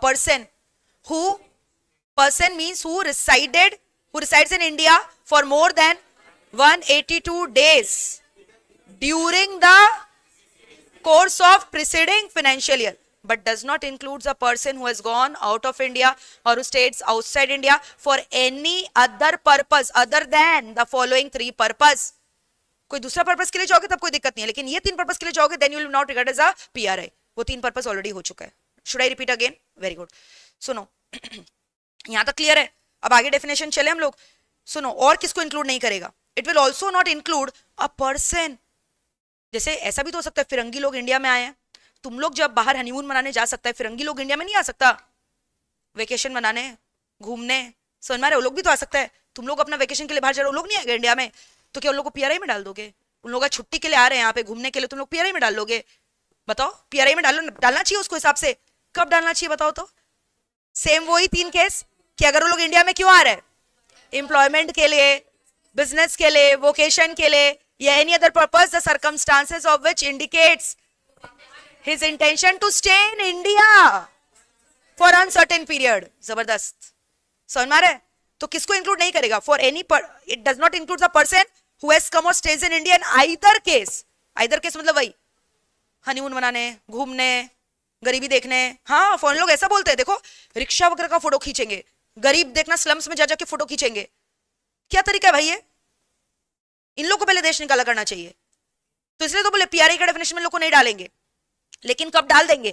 person means who resides in India for more than 182 days during the course of preceding financial year, but does not include a person who has gone out of India or who stays outside India for any other purpose other than the following three purpose. कोई दूसरा पर्पस के लिए जाओगे तब कोई दिक्कत नहीं है, लेकिन ये तीन पर्पस के लिए जाओगे then you will not regard as a PRI. वो तीन पर्पस ऑलरेडी हो चुका है. Should I repeat again? Very good. सुनो यहां तक क्लियर है. अब आगे डेफिनेशन चले हम लोग. सुनो और किसको इंक्लूड नहीं करेगा? It will also not include a person. जैसे ऐसा भी तो हो सकता है फिरंगी लोग इंडिया में आए हैं. तुम लोग जब बाहर हनीमून मनाने जा सकता है, फिरंगी लोग इंडिया में नहीं आ सकता वेकेशन मनाने घूमने. समझ में आ रहे? वो लोग भी तो आ सकता है. तुम लोग अपना वेकेशन के लिए बाहर जा रहे हो, लोग नहीं आएंगे इंडिया में, तो क्या उन लोग को पीआरआई में डाल दोगे? उन लोग छुट्टी के लिए आ रहे हैं यहाँ पे घूमने के लिए, तुम लोग पीआरआई में डाल लोगे? बताओ. पीआरआई में डालना चाहिए उसको हिसाब से. कब डालना चाहिए बताओ तो? सेम वही तीन केस कि अगर वो लोग इंडिया में क्यों आ रहे हैं, एम्प्लॉयमेंट के लिए, बिजनेस के लिए, वोकेशन के लिए, या any other purpose the circumstances of which indicates his intention to stay in India for uncertain period. जबरदस्त. समझ में आ रहा है? तो किसको इंक्लूड नहीं करेगा? For any it does not include the person who has come or stays in India in either case. Either case मतलब वही हनीमून मनाने, घूमने, गरीबी देखने. हाँ फॉरेन लोग ऐसा बोलते हैं, देखो रिक्शा वगैरह का फोटो खींचेंगे, गरीब देखना स्लम्स में जा जाके फोटो खींचेंगे. क्या तरीका है भाई ये? इन लोगों को पहले देश निकाला करना चाहिए. तो इसलिए तो बोले पीआरआई का डेफिनेशन में लोग को नहीं डालेंगे, लेकिन कब डाल देंगे?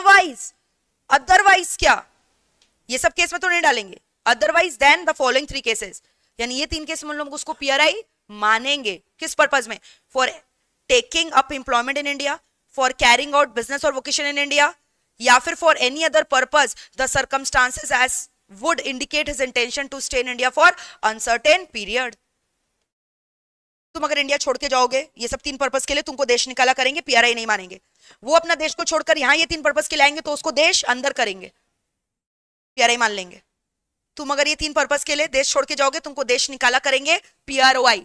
अदरवाइज क्या? ये सब केस में तो नहीं डालेंगे. Otherwise then the following three cases, यानी ये तीन केस में लोग उसको पीआरआई मानेंगे. किस पर्पज में? For taking up employment in India, for carrying out business or vocation in India, या फिर for any other purpose the circumstances as would indicate his intention to stay in India for uncertain period. तुम अगर इंडिया छोड़ के जाओगे ये सब तीन पर्पस के लिए, तुमको देश निकाला करेंगे, पीआरआई नहीं मानेंगे. वो अपना देश को छोड़कर यहां ये तीन पर्पस के लिए आएंगे तो उसको देश अंदर करेंगे, पीआरआई मान लेंगे. तुम अगर ये तीन पर्पस के लिए देश छोड़ के जाओगे, तुमको देश निकाला करेंगे, पीआरओआई.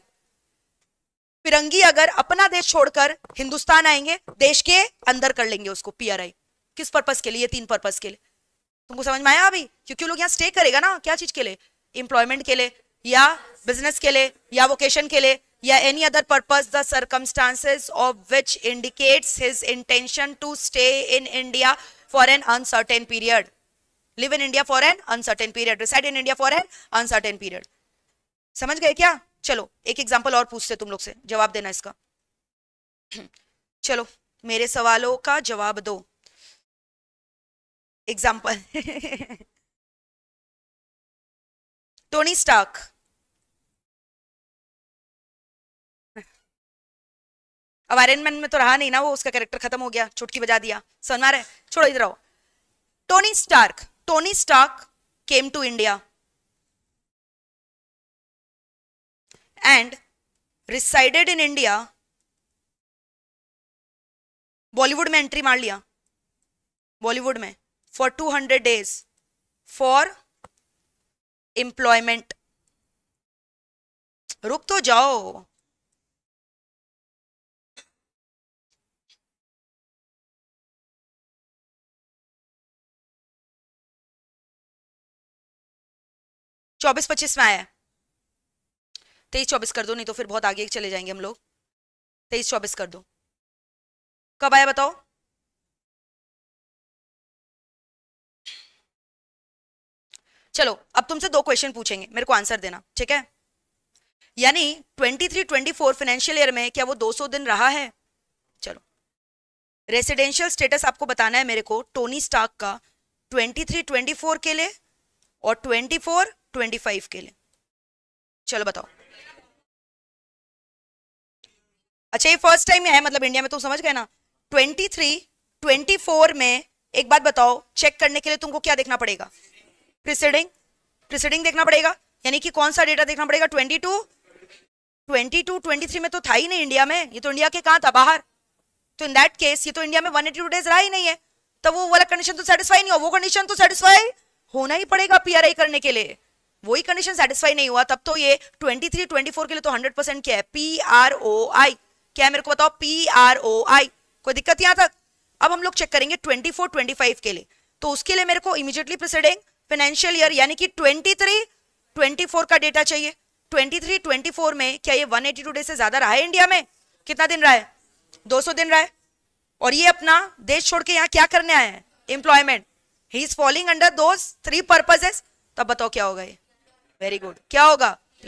फिरंगी अगर अपना देश छोड़कर हिंदुस्तान आएंगे, देश के अंदर कर लेंगे उसको पीआरआई. किस पर्पस के लिए? ये तीन पर्पस के लिए. तुमको समझ में आया अभी? क्योंकि लोग यहाँ स्टे करेगा ना, क्या चीज के लिए? एम्प्लॉयमेंट के लिए, या बिजनेस के लिए, या वोकेशन के लिए, या any other purpose the circumstances of which indicates his intention to stay in India for an uncertain period. Live in India for an uncertain period, reside in India for an uncertain period. समझ गए क्या? चलो एक एग्जाम्पल और पूछते तुम लोग से, जवाब देना इसका. चलो मेरे सवालों का जवाब दो. Example Tony Stark. अब आयरन मैन में तो रहा नहीं ना वो, उसका कैरेक्टर खत्म हो गया, चुटकी बजा दिया. समझ आ रहा है? छोड़ो इधर आओ. Tony Stark came to India and resided in India. Bollywood में एंट्री मार लिया, बॉलीवुड में for 200 days for employment. रुक तो जाओ. चौबीस 25 में आया. 23-24 कर दो, नहीं तो फिर बहुत आगे चले जाएंगे हम लोग. 23-24 कर दो. कब आया बताओ? चलो अब तुमसे दो क्वेश्चन पूछेंगे, मेरे को आंसर देना, ठीक है? यानी 23-24 फाइनेंशियल ईयर में क्या वो 200 दिन रहा है? चलो रेसिडेंशियल स्टेटस आपको बताना है मेरे को टोनी स्टार्क का 23-24 के लिए और 24-25 के लिए. चलो बताओ. अच्छा ये फर्स्ट टाइम है मतलब इंडिया में, तो समझ गए ना. 23-24 में एक बात बताओ, चेक करने के लिए तुमको क्या देखना पड़ेगा? प्रीसीडिंग देखना पड़ेगा. यानी कि कौन सा डेटा देखना पड़ेगा, 23 में तो था ही नहीं इंडिया में, ये तो इंडिया के कहां था, बाहर। तो इन दैट केस ये तो इंडिया में 182 डेज रहा ही नहीं है, तब वो वाला कंडीशन तो सेटिस्फाई नहीं हुआ, वो कंडीशन तो सेटिस्फाई होना ही पड़ेगा पीआरआई करने के लिए, वही कंडीशन सेटिस्फाई नहीं हुआ तब तो ये 23-24 के लिए तो 100% क्या है, PROI। क्या है मेरे को बताओ, PROI। कोई दिक्कत यहां तक? अब हम लोग चेक करेंगे 24-25 के लिए, तो उसके लिए मेरे को इमीडिएटली प्रीसीडिंग फाइनेंशियल ईयर यानी कि 23-24 का डेटा चाहिए। 23-24 में क्या ये 182 डेज से ज्यादा रहा है इंडिया में? कितना दिन रहा है? 200 दिन रहा है। और ये अपना देश छोड़ के यहाँ क्या करने आए हैं? Employment. He is falling under those 3 purposes. तब बताओ क्या होगा ये? वेरी गुड, क्या होगा?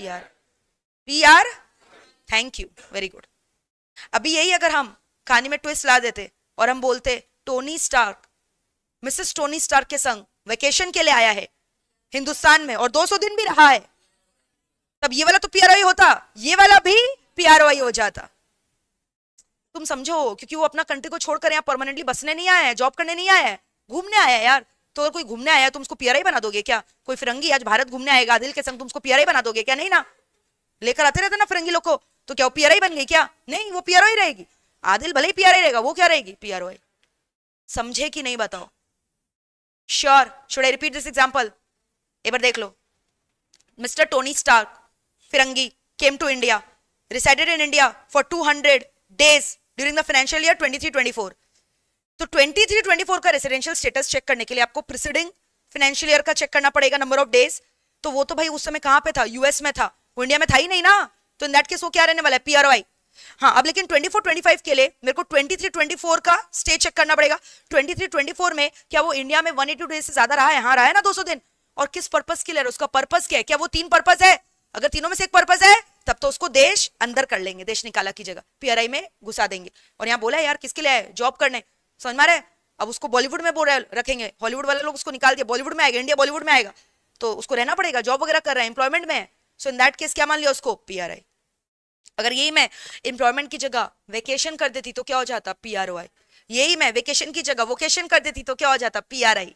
PR। Thank you, very good. अभी यही अगर हम कहानी में ट्विस्ट ला देते और हम बोलते Tony Stark Mrs Tony Stark के संग वेकेशन के लिए आया है हिंदुस्तान में और 200 दिन भी रहा है, तब ये वाला तो PROI होता, ये वाला भी PROI हो जाता। तुम समझो, क्योंकि वो अपना कंट्री को छोड़कर यहाँ परमानेंटली बसने नहीं आया है, जॉब करने नहीं आया है, घूमने आया है यार। तो अगर कोई घूमने आया तुम उसको PROI बना दोगे क्या? कोई फिरंगी आज भारत घूमने आएगा आदिल के संग, तुम उसको PROI बना दोगे क्या? नहीं ना, लेकर आते रहते ना फिरंगी लोग को, तो क्या वो PROI बन गई क्या? नहीं, वो PROI रहेगी। आदिल भले ही PROI रहेगा, वो क्या रहेगी? PROI। समझे कि नहीं बताओ? Sure? Should I repeat this example? एक बार देख लो। मिस्टर टोनी स्टार्क फिरंगी came to India, resided in India for 200 days during the financial year 23-24। तो 23-24 का रेसिडेंशियल स्टेटस चेक करने के लिए आपको प्रीसीडिंग फाइनेंशियल ईयर का चेक करना पड़ेगा, नंबर ऑफ डेज। तो वो तो भाई उस समय कहां पे था? यूएस में था, वो इंडिया में था ही नहीं ना। तो इन दैट केस वो क्या रहने वाला है? PROI। हाँ, अब लेकिन 24-25 के लिए मेरे को 23-24 का स्टे चेक करना पड़ेगा। 23-24 में क्या वो इंडिया में 182 डेज से ज्यादा रहा है? हाँ रहा है ना, 200 दिन। और किस पर्पस के लिए? उसका पर्पस क्या है? क्या वो 3 पर्पस है? अगर तीनों में से एक पर्पस है तब तो उसको देश अंदर कर लेंगे, देश निकाला की जगह PRI में घुसा देंगे। और यहाँ बोला है यार किसके लिए है? जॉब करने, समझ में आ रहा है? अब उसको बॉलीवुड में बोल रहे रखेंगे, हॉलीवुड वाले लोग उसको निकाल दिया, बॉलीवुड में आएगा, इंडिया बॉलीवुड में आएगा, तो उसको रहना पड़ेगा, जॉब वगैरह कर रहा है, एम्प्लॉयमेंट में है। सो इन दैट केस क्या मान लिया उसको? PRI। अगर यही मैं एम्प्लॉयमेंट की जगह वेकेशन कर देती तो क्या हो जाता? PROI। यही मैं वेकेशन की जगह वोकेशन कर देती तो क्या हो जाता? PRI।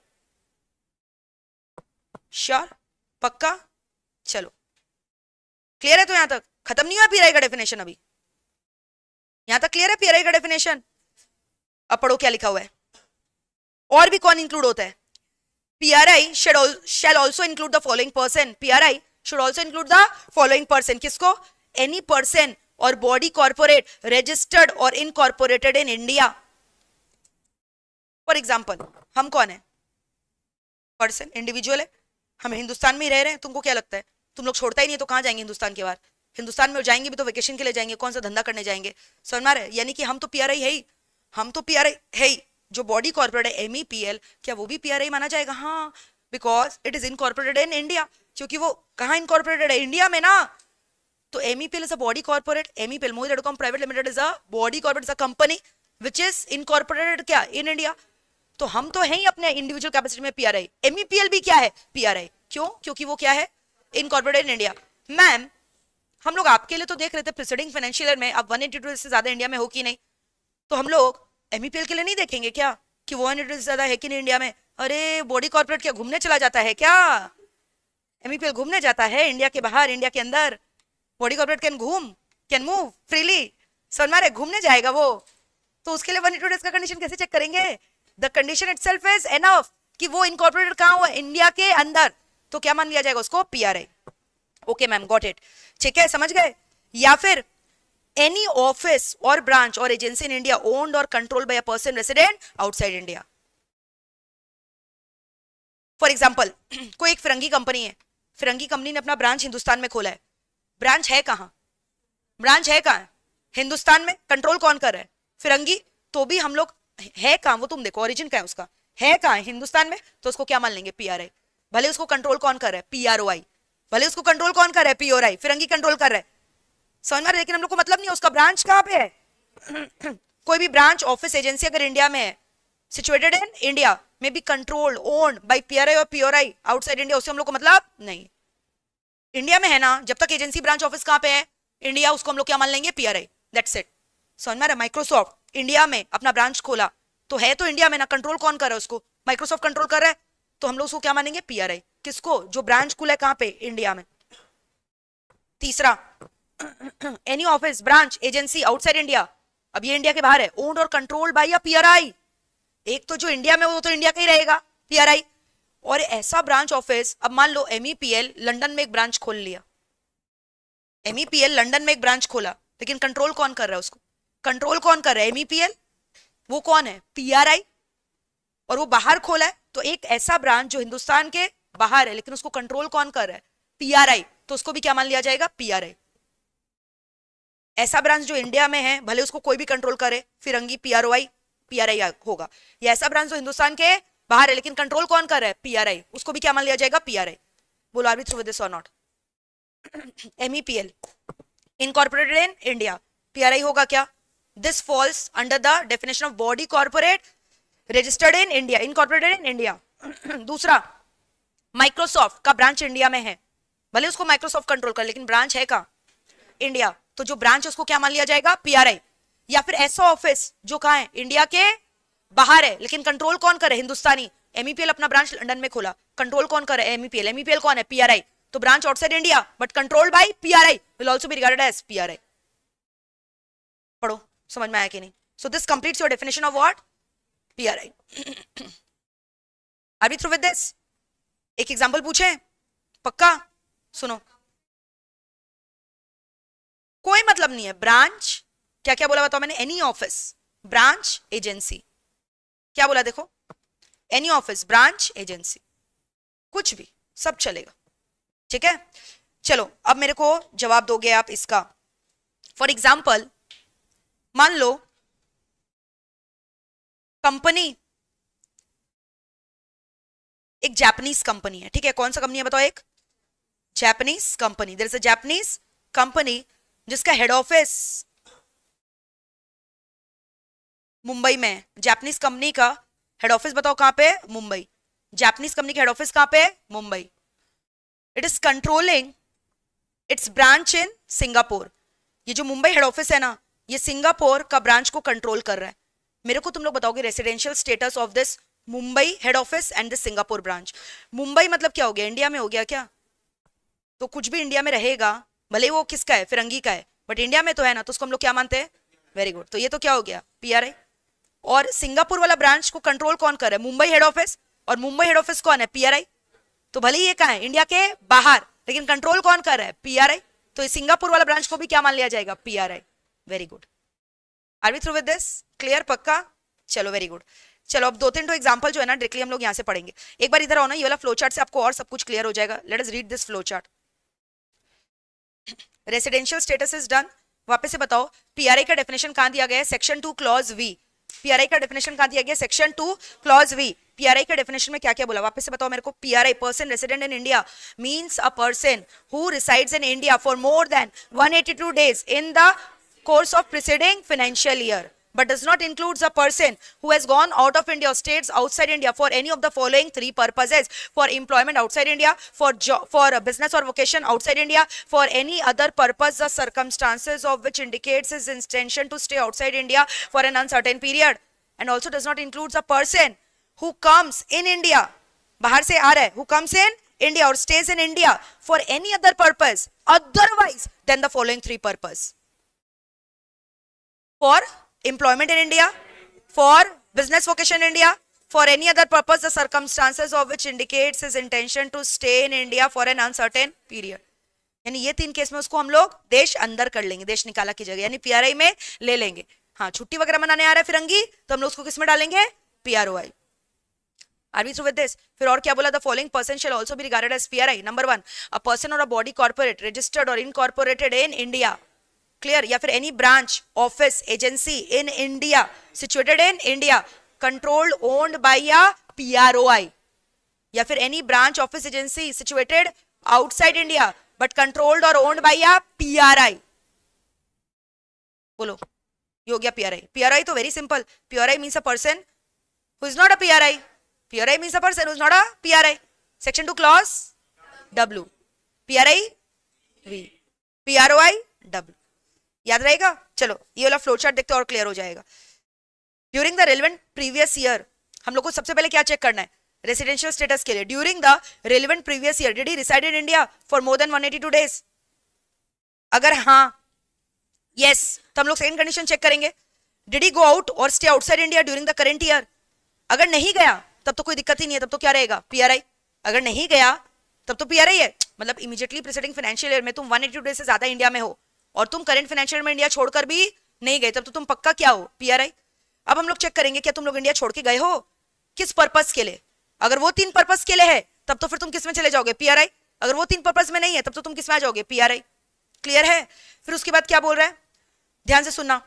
श्योर? पक्का? चलो क्लियर है? तो यहां तक खत्म नहीं हुआ PRI का डेफिनेशन, अभी यहां तक क्लियर है PRI का डेफिनेशन? अब पढ़ो क्या लिखा हुआ है। और भी कौन इंक्लूड होता है? PRI shall also include the following person। PRI should also include the following person। किसको? Any person or body corporate registered or incorporated in India। For example हम कौन है? पर्सन, इंडिविजुअल है, हम हिंदुस्तान में ही रह रहे हैं। तुमको क्या लगता है? तुम लोग छोड़ता ही नहीं तो कहाँ जाएंगे हिंदुस्तान के बाहर? हिंदुस्तान में जाएंगे भी तो वेकेशन के लिए जाएंगे, कौन सा धंधा करने जाएंगे? समझ में आ रहा है? यानी कि हम तो PRI है ही, हम तो PRI है ही। जो बॉडी कॉर्पोरेट है MEPL, क्या वो भी PRI माना जाएगा? हाँ, because it is incorporated in India, क्योंकि वो कहाँ इनकॉर्पोरेटेड है? इंडिया में ना। तो MEPL is a body corporate, MEPL Mohit Educom private limited is a body corporate, is a company which is incorporated क्या? In India. तो हम तो है ही अपने इंडिविजुअल कैपेसिटी में PRI। MEPL भी क्या है? PRI। क्यों? क्योंकि वो क्या है? Incorporated in India. मैम हम लोग आपके लिए तो देख रहे थे प्रीसीडिंग फाइनेंशियल ईयर में, अब 182 से ज्यादा इंडिया में हो कि नहीं, तो हम लोग MEPL के लिए नहीं देखेंगे क्या कि वो 182 से ज्यादा है कि नहीं इंडिया में? अरे बॉडी कॉर्पोरेट क्या घूमने चला जाता है क्या? MEPL घूमने जाता है इंडिया के बाहर, इंडिया के अंदर। Body corporate can move freely. समझ में घूमने जाएगा वो, तो उसके लिए 182 डेज का कंडीशन कैसे चेक करेंगे? The condition itself is enough कि वो इनकॉर्पोरेटेड कहां हुआ? इंडिया के अंदर। तो क्या मान लिया जाएगा उसको? PRI। Okay ma'am, got it. ठीक है, समझ गए? या फिर any office or branch or agency in India owned और controlled by a person resident outside India. For example कोई एक फिरंगी कंपनी है, फिरंगी कंपनी ने अपना ब्रांच हिंदुस्तान में खोला है। ब्रांच है कहां? ब्रांच है कहां? हिंदुस्तान में। कंट्रोल कौन कर रहा है? फिरंगी। तो भी हम लोग है कहां? वो तुम देखो ओरिजिन क्या है उसका, है कहां? हिंदुस्तान में। तो उसको क्या मान लेंगे? PRI। भले उसको कंट्रोल कौन कर रहा है? PROI। भले उसको कंट्रोल कौन कर रहा है? PROI। फिरंगी कंट्रोल कर रहा है, समझ में? लेकिन हम लोग को मतलब नहीं है उसका ब्रांच कहां पे है। कोई भी ब्रांच ऑफिस एजेंसी अगर इंडिया में है, situated in India, may be controlled owned by PRI or PRI outside India, उससे हम लोग को मतलब नहीं। इंडिया में है ना, जब तक एजेंसी ब्रांच ऑफिस कहां पे है? इंडिया, उसको हम लोग क्या मान लेंगे? PRI। That's it. समझ में? माइक्रोसॉफ्ट इंडिया में अपना ब्रांच खोला तो है तो इंडिया में ना, कंट्रोल कौन कर रहा है उसको? माइक्रोसॉफ्ट कंट्रोल कर रहा है, तो हम लोग उसको क्या मानेंगे? PRI। किसको? जो ब्रांच खुला है कहां पे? इंडिया में। तीसरा, any office, branch, agency outside India, अब ये इंडिया के बाहर है, ओन्ड और कंट्रोल्ड बाय या पीआरआई। एक तो जो इंडिया में वो तो इंडिया का ही रहेगा, पीआरआई, और ऐसा ब्रांच ऑफिस, अब मान लो एमईपीएल लंदन में एक ब्रांच खोल लिया, एमईपीएल लंदन में एक ब्रांच खोला, लेकिन कंट्रोल कौन कर रहा है उसको? कंट्रोल कौन कर रहा है? एमईपीएल। वो कौन है? पीआरआई। और वो बाहर खोला है, तो एक ऐसा ब्रांच जो हिंदुस्तान के बाहर है लेकिन उसको कंट्रोल कौन कर रहा है? पीआरआई, तो उसको भी क्या मान लिया जाएगा? पीआरआई। ऐसा ब्रांच जो इंडिया में है, भले उसको कोई भी कंट्रोल करे, फिरंगी पीआरओआई, पीआरआई होगा। या ऐसा ब्रांच जो हिंदुस्तान के बाहर है लेकिन कंट्रोल कौन कर रहा है? पीआरआई, उसको भी क्या मान लिया जाएगा? पीआरआई। बोलो, are we through with this और not? MEPL incorporated in India, PRI होगा क्या? This falls under the definition of body corporate registered in India, incorporated in India. दूसरा, माइक्रोसॉफ्ट का ब्रांच इंडिया में है, भले उसको माइक्रोसॉफ्ट कंट्रोल कर, लेकिन ब्रांच है कहां? इंडिया, तो जो ब्रांच उसको क्या मान लिया जाएगा? पीआरआई। या फिर ऐसा ऑफिस जो कहां है? इंडिया के बाहर है, लेकिन कंट्रोल कौन करे? हिंदुस्तानी। एमईपीएल अपना ब्रांच लंदन में खोला, कंट्रोल कौन करे? एमईपीएल। एमईपीएल कौन है? पीआरआई। तो branch outside India but controlled by PRI will also be regarded as PRI. पढ़ो, समझ में आया कि नहीं? So this completes your definition of what? PRI. Are we through with this? एक एग्जांपल पूछे? पक्का? सुनो, कोई मतलब नहीं है, ब्रांच क्या क्या बोला बताओ मैंने? एनी ऑफिस, ब्रांच, एजेंसी, क्या बोला देखो? एनी ऑफिस, ब्रांच, एजेंसी, कुछ भी, सब चलेगा, ठीक है? चलो, अब मेरे को जवाब दोगे आप इसका। फॉर एग्जाम्पल, मान लो कंपनी एक जापानीज कंपनी है, ठीक है? कौन सा कंपनी है बताओ? एक Japanese company. There is a Japanese company जिसका हेड ऑफिस मुंबई में है। जापानीज कंपनी का हेड ऑफिस बताओ कहां पे? मुंबई। जापानीज कंपनी का हेड ऑफिस कहां पे? Mumbai. It is controlling its branch in Singapore. ये जो मुंबई हेड ऑफिस है ना, ये सिंगापुर का ब्रांच को कंट्रोल कर रहा है। मेरे को तुम लोग बताओगे residential status of this Mumbai head office and this Singapore branch. Mumbai मतलब क्या हो गया? इंडिया में हो गया क्या? तो कुछ भी इंडिया में रहेगा, भले वो किसका है? फिरंगी का है, बट इंडिया में तो है ना, तो उसको हम लोग क्या मानते हैं? Very good. तो ये तो क्या हो गया? पीआरआई। और सिंगापुर वाला ब्रांच को कंट्रोल कौन कर रहा है? Mumbai head office. और मुंबई हेड ऑफिस कौन है? पीआरआई। तो भले ये कहां है? इंडिया के बाहर, लेकिन कंट्रोल कौन कर रहा है? पीआरआई। तो इस सिंगापुर वाला ब्रांच को भी क्या मान लिया जाएगा? PRI. Very good. Are we through with this? Clear? पक्का? चलो, वेरी गुड। चलो, अब 2-3 एग्जांपल जो है ना डायरेक्टली हम लोग यहां से पढ़ेंगे। एक बार इधर आओ ना, ये वाला फ्लो चार्ट से आपको और सब कुछ क्लियर हो जाएगा। Let us read this flow chart. Residential status is done. वापस से बताओ, पीआरआई का डेफिनेशन कहां दिया गया है? Section 2 clause V. पीआरआई का डेफिनेशन कहां दिया गया? Section 2 clause V. पीआरआई के डेफिनेशन में क्या क्या बोला? वापस से बताओ मेरे को। PRI, person resident in India, means a person who resides in India for more than 182 days in the course of preceding financial year, but does not include a person who has gone out of India or stays outside India for any of the following 3 purposes: for employment outside India, for a business or vocation outside India, for any other purpose the circumstances of which indicates his intention to stay outside India for an uncertain period, and also does not include a person who comes in India, bahar se aa raha hai, who comes in India or stays in India for any other purpose otherwise than the following 3 purpose: for employment in India, for business vocation in India, for any other purpose the circumstances of which indicates his intention to stay in India for an uncertain period. यानी ये 3 केस में उसको हम लोग देश अंदर कर लेंगे, देश निकाला की जगह, यानी पीआरआई में ले लेंगे। हाँ, छुट्टी वगैरह मनाने आ रहा है फिरंगी, तो हम लोग उसको किस में डालेंगे? पीआरओआई। Are we through with this? फिर और क्या बोला? The following person shall also be regarded as PRI. Number 1, a person or a body corporate registered or incorporated in India. Clear? या फिर any branch, office, agency in India, situated in India, controlled, owned by a PROI. या फिर any branch, office, agency situated outside India but controlled or owned by a PRI. बोलो, ये हो गया PRI. PRI तो very simple. PRI means a person who is not a PRI. PRI means a person who is not a PRI. Section 2 clause W. PRI V. PROI W. याद रहेगा? चलो, ये वाला फ्लो चार्ट देखते और क्लियर हो जाएगा। During the relevant previous year, हम लोग को सबसे पहले क्या चेक करना है? रेसिडेंशियल स्टेटस के लिए during the relevant previous year did he reside in India for more than 182 days? अगर हाँ यस तो हम लोग सेकंड कंडीशन चेक करेंगे, did he go out or stay outside India during the current year. अगर नहीं गया तब तो कोई दिक्कत ही नहीं है, तब तो क्या रहेगा पीआरआई। अगर नहीं गया तब तो पीआरआई है, मतलब इमीडिएटली प्रीसीडिंग फाइनेंशियल ईयर में तुम 182 डेज से ज्यादा इंडिया में हो और तुम करंट फाइनेंशियल में इंडिया छोड़कर भी नहीं गए, तब तो तुम पक्का क्या हो पीआरआई। अब हम लोग चेक करेंगे क्या तुम लोग इंडिया छोड़ के गए हो, किस पर्पस के लिए। अगर वो 3 पर्पस के लिए है तब तो फिर तुम किस में चले जाओगे पीआरआई। अगर वो 3 पर्पस में नहीं है तब तो तुम किस में आ जाओगे पीआरआई। क्लियर है। फिर उसके बाद क्या बोल रहा है, ध्यान से सुनना,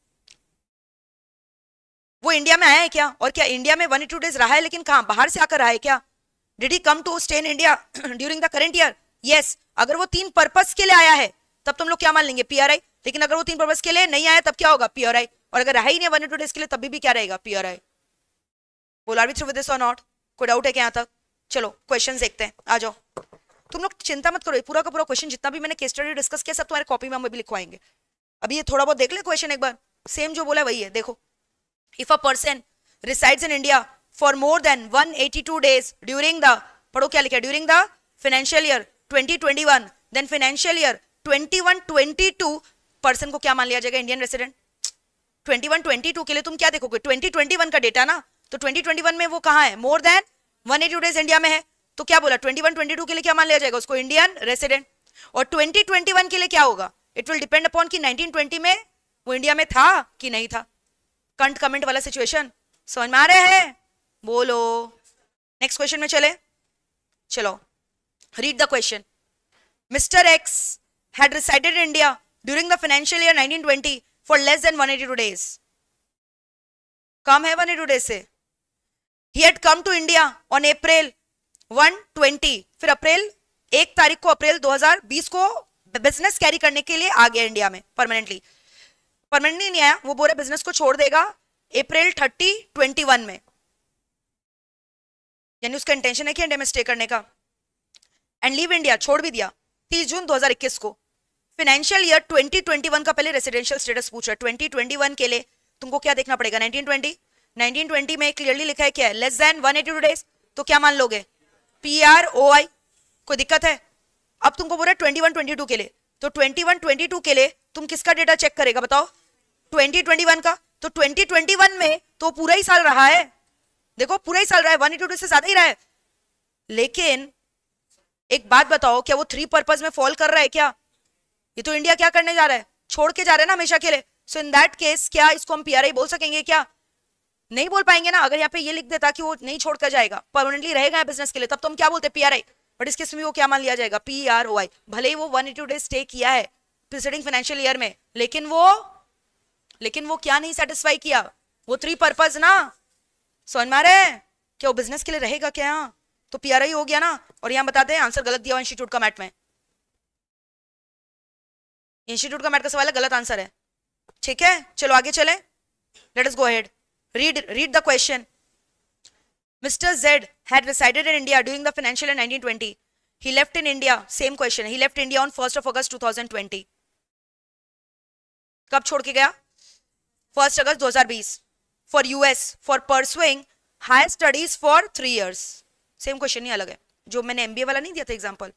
वो इंडिया में आया है क्या, और क्या इंडिया में 182 डेज रहा है, लेकिन कहां बाहर से आकर रहा है क्या। Did he come to stay in India during the current year, yes. अगर वो 3 पर्पस के लिए आया है तब तुम लोग क्या मान लेंगे पीआरआई, लेकिन अगर वो 3 पर्पस के लिए नहीं आया तब क्या होगा पीआरआई, और अगर रहा ही नहीं 182 डेज के लिए तभी भी क्या रहेगा पीआरआई। बोल are we through with this और नॉट, कोई डाउट है क्या यहाँ तक। चलो क्वेश्चन देखते हैं, आ जाओ। तुम लोग चिंता मत करो, पूरा का पूरा क्वेश्चन जितना भी मैंने केस स्टडी डिस्कस किया सब तुम्हारे कॉपी में हम भी लिखवाएंगे। अभी ये थोड़ा बहुत देख ले क्वेश्चन एक बार, सेम जो बोला वही है। देखो, if a person resides in India for more than 182 days during the, पढ़ो क्या लिखा है, during the financial year 2021, then financial year 21-22 person को क्या मान लिया जाएगा इंडियन रेसिडेंट। 21-22 के लिए तुम क्या देखोगे 2021 का डेटा ना, तो 2021 में वो कहाँ है, मोर देन 182 डेज इंडिया में है, तो क्या बोला 21-22 के लिए क्या मान लिया जाएगा उसको इंडियन रेसिडेंट। और 2021 के लिए क्या होगा, इट विल डिपेंड अपॉन कि 1920 में वो इंडिया में था कि नहीं था। कंट कमेंट वाला सिचुएशन समझ में आ रहे हैं, बोलो। नेक्स्ट क्वेश्चन में चले, चलो read the question. Mister X had resided in India during the financial year 1920 for less than 182 days, कम है 182 डेज से। He had come to India on April 120, फिर अप्रैल 1 तारीख को, अप्रैल 2020 को बिजनेस कैरी करने के लिए आ गया इंडिया में परमानेंटली। परमानेंटली नहीं आया, वो बोले बिजनेस को छोड़ देगा अप्रैल 30-21 में, यानी उसका इंटेंशन है कि इंडिया में स्टे करने का। एंड लीव इंडिया, छोड़ भी दिया 30 जून 2021 को। फाइनेंशियल ईयर 2021 का पहले रेसिडेंशियल स्टेटस पूछ रहा है। 2021 के लिए तुमको क्या देखना पड़ेगा 1920 में क्लियरली लिखा है क्या है, लेस देन 182 डेज, तो क्या मान लोगे PROI, कोई दिक्कत है। अब तुमको बोल रहा है 21-22 के लिए, तो 21-22 के लिए तुम किसका डेटा चेक करेगा बताओ 2021 का, तो 2021 में तो पूरा ही साल रहा है, देखो पूरा ही साल रहा है, 182 डेज से ज्यादा ही रहा है। लेकिन एक बात बताओ, क्या वो 3 पर्पस में फॉल कर रहा है क्या, ये तो इंडिया क्या करने जा रहा है, छोड़ के जा रहा है ना हमेशा के लिए। सो इन दैट केस क्या इसको हम पीआरआई बोल सकेंगे क्या, नहीं बोल पाएंगे ना। अगर यहाँ पे ये लिख देता कि वो नहीं छोड़कर जाएगा, परमानेंटली रहेगा बिजनेस के लिए, तब तो हम क्या बोलते पीआरआई, बट इस केस में वो क्या मान लिया जाएगा PROI। भले ही वो 182 डेज स्टे किया है प्रीसीडिंग फाइनेंशियल ईयर में, लेकिन वो क्या नहीं सेटिस्फाई किया, वो 3 पर्पस ना, समझ में आ रहा है, क्या वो बिजनेस के लिए रहेगा क्या, तो पीआरआई हो गया ना। और यहां बताते हैं आंसर गलत दिया इंस्टीट्यूट का मैट में, इंस्टीट्यूट का मैट का सवाल है, गलत आंसर है, ठीक है। चलो आगे चले, let us go ahead, read the question. Mr. Z had resided in India during the financial year 1920. He left in India, same question, he left India on 1st of August 2020. कब छोड़ के गया 1 अगस्त 2020 for US for pursuing higher studies for 3 years. Same question ही अलग है, जो मैंने MBA वाला नहीं दिया था एग्जाम्पल।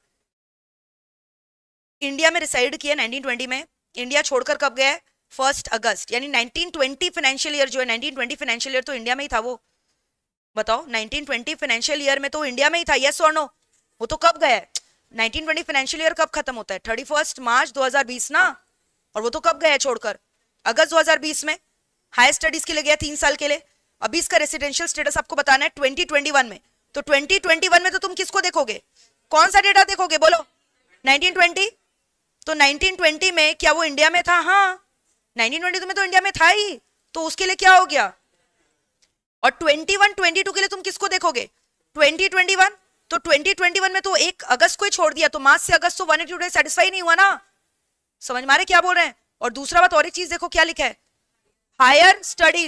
इंडिया में रिसाइड किया 1920 में, इंडिया छोड़कर कब गया 1 अगस्त, यानी 1920 फाइनेंशियल ईयर जो है 1920 फाइनेंशियल ईयर तो इंडिया में ही था। वो बताओ 1920 फाइनेंशियल ईयर में तो इंडिया में ही था, यस और नो, वो तो कब गया 1920 फाइनेंशियल ईयर कब खत्म होता है 31 मार्च 2020 ना, और वो तो कब गया छोड़कर अगस्त 2020 में। हायर स्टडीज के लिए गया 3 साल के लिए। अभी इसका रेसिडेंशियल स्टेटस आपको बताना है 2021 में, तो 2021 में तो तुम किसको देखोगे, कौन सा डेटा देखोगे बोलो 1920, तो 1920 में क्या वो इंडिया में था, हाँ 1920 में तो इंडिया में था ही, तो उसके लिए क्या हो गया। और 21-22 के लिए तुम किसको देखोगे 2021, तो 2021 में तो 1 अगस्त को ही छोड़ दिया, तो मार्च से अगस्त तो 182 डेज सेटिस्फाई नहीं हुआ ना, समझ में आ रहे क्या बोल रहे हैं। और दूसरा बात और एक चीज देखो क्या लिखा है, हायर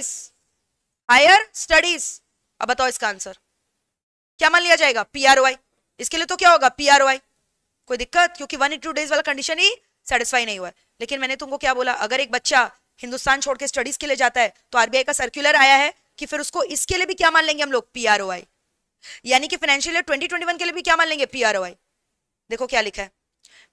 स्टडीज। अब बताओ इसका आंसर क्या मान लिया जाएगा PROI, इसके लिए तो क्या होगा PROI, कोई दिक्कत, क्योंकि 182 डेज वाला कंडीशन ही सेटिस्फाई नहीं हुआ है। लेकिन मैंने तुमको क्या बोला, अगर एक बच्चा हिंदुस्तान छोड़ के स्टडीज के लिए जाता है तो RBI का सर्कुलर आया है कि फिर उसको इसके लिए भी क्या मान लेंगे हम लोग PROI, यानी कि फाइनेंशियल ईयर 2021 के लिए भी क्या मान लेंगे PROI। देखो क्या लिखा है,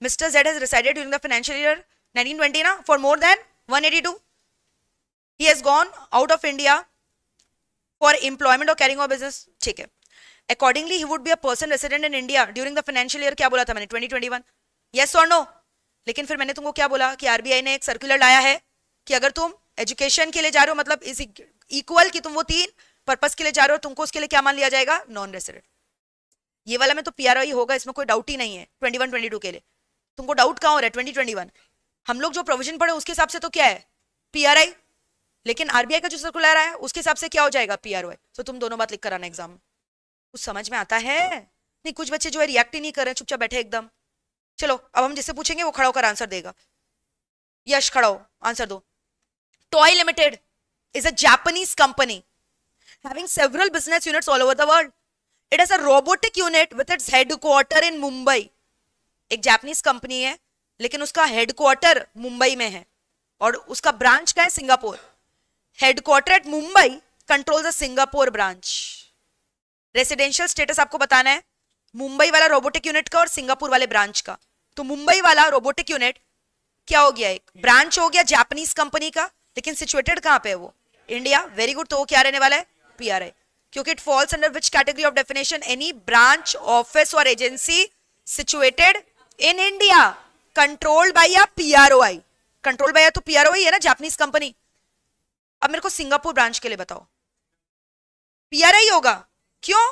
Mr. Z has resided during the financial year 1920 na for more than 182. He has gone out of India for employment or carrying on business. ठीक है. Accordingly, he would be a person resident in India during the financial year. क्या बोला था मैंने 2021? Yes or no? लेकिन फिर मैंने तुमको क्या बोला कि आरबीआई ने एक सर्कुलर लाया है कि अगर तुम एजुकेशन के लिए जा रहे हो, मतलब इस इक्वल कि तुम वो 3 पर्पस के लिए जा रहे हो, तुमको उसके लिए क्या मान लिया जाएगा? Non resident. ये वाला में तो पीआरआई होगा, इसमें कोई डाउट ही नहीं है. 21-22 के लिए तुमको डाउट कहाँ हो रहा है? 2021 हम लोग जो प्रोविजन पढ़े उसके हिसाब से तो क्या है? पीआरआई. लेकिन आरबीआई का जो सर्कुलर आया है उसके हिसाब से क्या हो जाएगा? पीआरओआई. तो तुम दोनों बात लिख कर आना एग्जाम में. कुछ समझ में आता है? नहीं, कुछ बच्चे जो है रिएक्ट ही नहीं कर रहे, चुपचाप बैठे एकदम. चलो अब हम जिससे पूछेंगे वो खड़ा होकर आंसर देगा. यश खड़ा हो, आंसर दो. Toy Limited is a Japanese company having several business units all over the world. It is a robotic unit with its headquarter in Mumbai. एक जापानीज कंपनी है लेकिन उसका हेडक्वार्टर मुंबई में है और उसका ब्रांच का है Singapore. Headquarter at Mumbai, control the Singapore branch. Residential status आपको बताना है मुंबई वाला रोबोटिक यूनिट का और सिंगापुर वाले ब्रांच का. तो मुंबई वाला रोबोटिक यूनिट क्या हो गया? एक ब्रांच हो गया जापानीज कंपनी का, लेकिन सिचुएटेड कहां पे है वो? इंडिया. Very good. तो वो क्या रहने वाला है? पीआरआई. क्योंकि it falls under which category of definition? Any branch, office or agency situated in India controlled by a PROI. Control by तो पीआरओआई है ना, जापानीज कंपनी. अब मेरे को सिंगापुर ब्रांच के लिए बताओ. पीआरआई होगा. क्यों?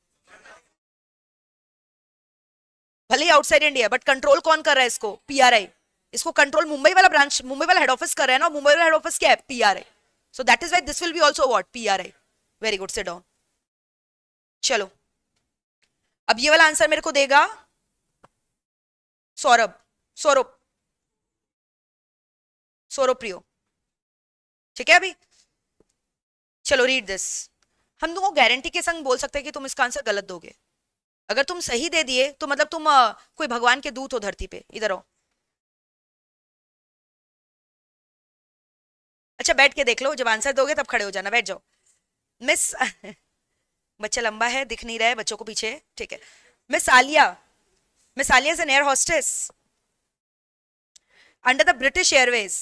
भले ही आउटसाइड इंडिया बट कंट्रोल कौन कर रहा है इसको? पीआरआई. इसको कंट्रोल मुंबई वाला ब्रांच, मुंबई वाला हेड ऑफिस कर रहा है ना. मुंबई वाला हेड ऑफिस क्या है? PRI. So that is why this will be also what? PRI. Very good. Sit down. चलो अब ये वाला आंसर मेरे को देगा सौरभ. सौरभ प्रियो. ठीक है. अभी चलो रीड दिस. हम तुमको गारंटी के संग बोल सकते हैं कि तुम इसका आंसर गलत दोगे. अगर तुम सही दे दिए तो मतलब तुम कोई भगवान के दूत हो धरती पे. इधर आओ. अच्छा बैठ के देख लो, जब आंसर दोगे तब खड़े हो जाना. बैठ जाओ. मिस बच्चा लंबा है, दिख नहीं रहा है बच्चों को पीछे. ठीक है. Miss Alia. Miss Alia is an air hostess under the British Airways.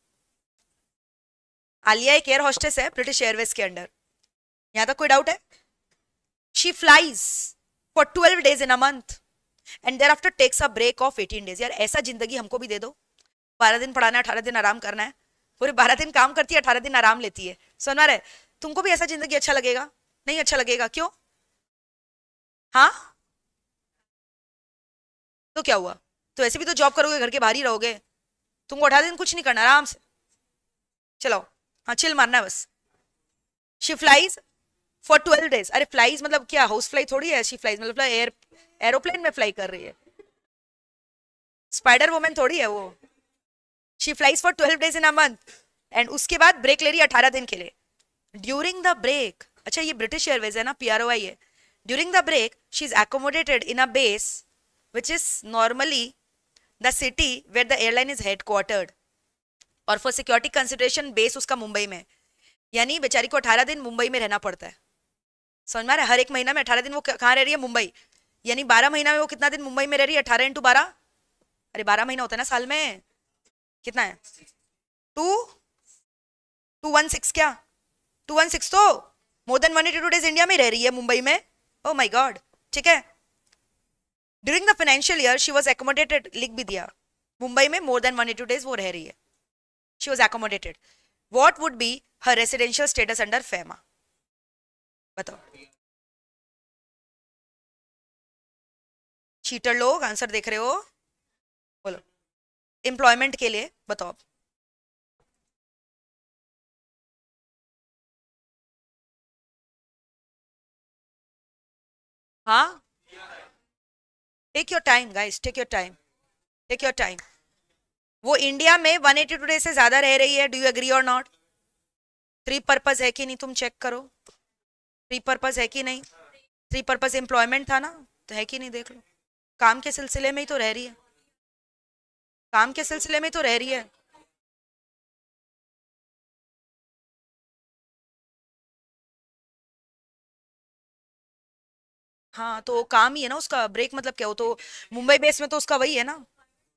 Alia एक एयर हॉस्टेस है ब्रिटिश एयरवेज के अंडर. यहां तक कोई डाउट है? She flies for 12 days in a month and thereafter takes a break of 18 days. यार ऐसा जिंदगी हमको भी दे दो. 12 दिन पढ़ाना है, 18 दिन आराम करना है. पूरे 12 दिन काम करती है, 18 दिन आराम लेती है. सुना रहे? तुमको भी ऐसा जिंदगी अच्छा लगेगा? नहीं अच्छा लगेगा. क्यों? हाँ तो क्या हुआ? तो ऐसे भी तो जॉब करोगे, घर के बाहर ही रहोगे. तुमको 18 दिन कुछ नहीं करना, आराम से चलो. हाँ चिल मारना है बस. She flies for 12 days. अरे फ्लाइज मतलब क्या? हाउस फ्लाई थोड़ी है. शी फ्लाइज मतलब एरोप्लेन में फ्लाई कर रही है. स्पाइडर वुमन थोड़ी है वो. She flies for 12 days in a month and उसके बाद ब्रेक ले रही है 18 दिन के लिए. ड्यूरिंग द ब्रेक, अच्छा ये ब्रिटिश एयरवेज है ना, पीआरओआई है. During the break she is accommodated in a base which is normally the city where the airline is headquartered और फॉर सिक्योरिटी कंसिडरेशन बेस उसका मुंबई में. यानी बेचारी को 18 दिन मुंबई में रहना पड़ता है. समझ में आ रहा है? हर एक महीना में 18 दिन वो कहाँ रह रही है? मुंबई. यानी 12 महीना में वो कितना दिन मुंबई में रह रही है? 18 × 12. अरे 12 महीना होता है ना साल में. कितना है? 216. क्या 216? तो मोर देन 182 days इंडिया में रह रही है मुंबई में. Oh my god. ठीक है. During the financial year she was accommodated. लिख भी दिया. मुंबई में मोर देन 182 days वो रह रही है. She was accommodated. What would be her residential status under FEMA? बताओ. चीटर लोग आंसर देख रहे हो? बोलो. एम्प्लॉयमेंट के लिए बताओ. हाँ take your time guys, take your time, take your time. वो इंडिया में 182 डेज से ज्यादा रह रही है. Do you agree or not? 3 purpose है कि नहीं? तुम चेक करो. 3 पर्पज है कि नहीं? 3 पर्पज एम्प्लॉयमेंट था ना, तो है कि नहीं देख लो. काम के सिलसिले में ही तो रह रही है. काम के सिलसिले में तो रह रही है. हाँ तो काम ही है ना उसका. ब्रेक मतलब क्या? हो तो मुंबई बेस में तो उसका वही है ना.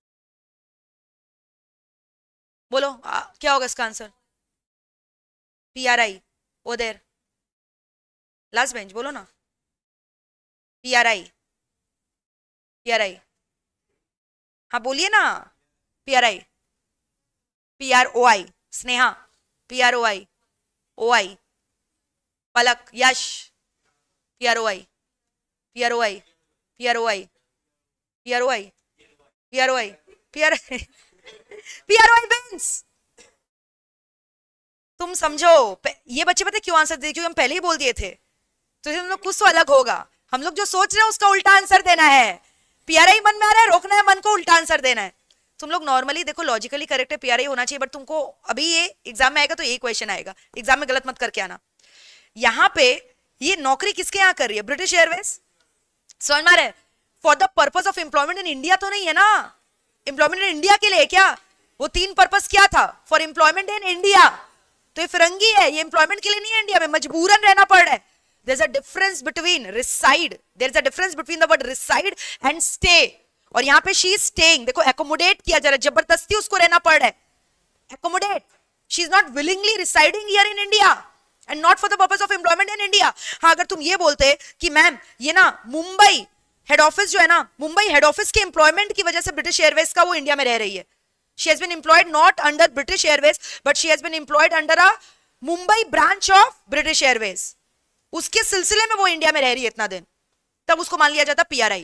बोलो क्या होगा इसका आंसर? PRI। उधर लास्ट बेंच बोलो ना। PRI। PRI। हाँ बोलिए ना। PRI। PROI। Sneha. PROI। OI। Palak. Yash. PROI। PROI। PROI। PROI। PROI। PROI। PROI bench. तुम समझो। ये बच्चे पता है क्यों आंसर दे, क्योंकि हम पहले ही बोल दिए थे। तो हम लोग कुछ तो अलग होगा। हम लोग जो सोच रहे हैं उसका उल्टा आंसर देना है। PRI मन में आ रहा है, रोकना है मन को, उल्टा आंसर देना है। तुम लोग नॉर्मली देखो लॉजिकली करेक्ट है, PRI होना चाहिए, बट तुमको अभी ये एग्जाम में आएगा तो यही क्वेश्चन आएगा, एग्जाम में गलत मत करके आना। यहाँ पे ये नौकरी किसके यहाँ कर रही है? British Airways. समझ में आ रहा है? For the purpose of employment in India तो नहीं है ना। एम्प्लॉयमेंट इन इंडिया के लिए क्या? वो 3 पर्पस क्या था? For employment in India. तो ये फिरंगी है, ये एम्प्लॉयमेंट के लिए नहीं है, इंडिया में मजबूरन रहना पड़ रहा है। There's a difference between reside. There's a difference between the word reside and stay. और यहाँ पे she is staying. देखो accommodate किया जा रहा है, जबरदस्ती उसको रहना पड़ रहा है। Accommodate. She is not willingly residing here in India and not for the purpose of employment in India. हाँ अगर तुम ये बोलते कि मैम ये ना मुंबई हेड ऑफिस जो है ना, मुंबई हेड ऑफिस के एम्प्लॉयमेंट की वजह से ब्रिटिश एयरवेज का वो इंडिया में रह रही है। She has been employed not under British Airways, but she has been employed under a Mumbai branch of British Airways. उसके सिलसिले में वो इंडिया में रह रही है इतना दिन, तब उसको मान लिया जाता PRI।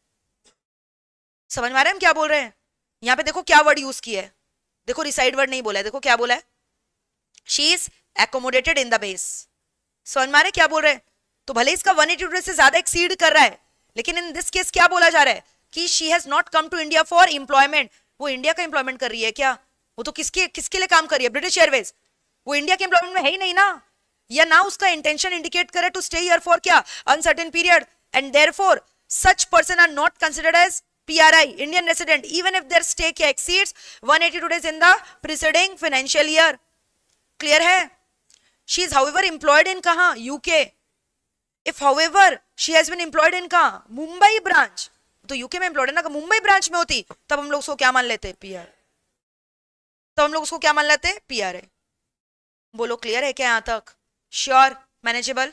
समझ में आ रहे हैं हम क्या बोल रहे हैं? यहाँ पे देखो क्या वर्ड यूज किया है, देखो रिसाइड वर्ड नहीं बोला है, देखो क्या बोला है, she is accommodated in the base. समझ में आ रहे क्या बोल रहे हैं? तो भले इसका 180 डेज से ज्यादा एक्सीड कर रहा है, लेकिन इन दिस केस क्या बोला जा रहा है कि she has not come to India for employment. वो इंडिया का एम्प्लॉयमेंट कर रही है क्या? वो तो किसके किसके लिए काम कर रही है? British Airways. वो इंडिया के एम्प्लॉयमेंट में है ही नहीं ना। या ना उसका इंटेंशन इंडिकेट करे टू स्टे हियर फॉर क्या? Uncertain period, and therefore such person are not considered as PRI Indian resident even if their stay exceeds 182 days in the preceding financial year। Clear है? She is however employed in कहां? UK. If however she has been employed in कहां? मुंबई ब्रांच। तो यूके में एम्प्लॉयड है ना, मुंबई ब्रांच में होती तब हम लोग उसको क्या मान लेते? PR। तब हम लोग उसको क्या मान लेते? PRI। बोलो क्लियर है क्या यहां तक? श्योर? मैनेजेबल?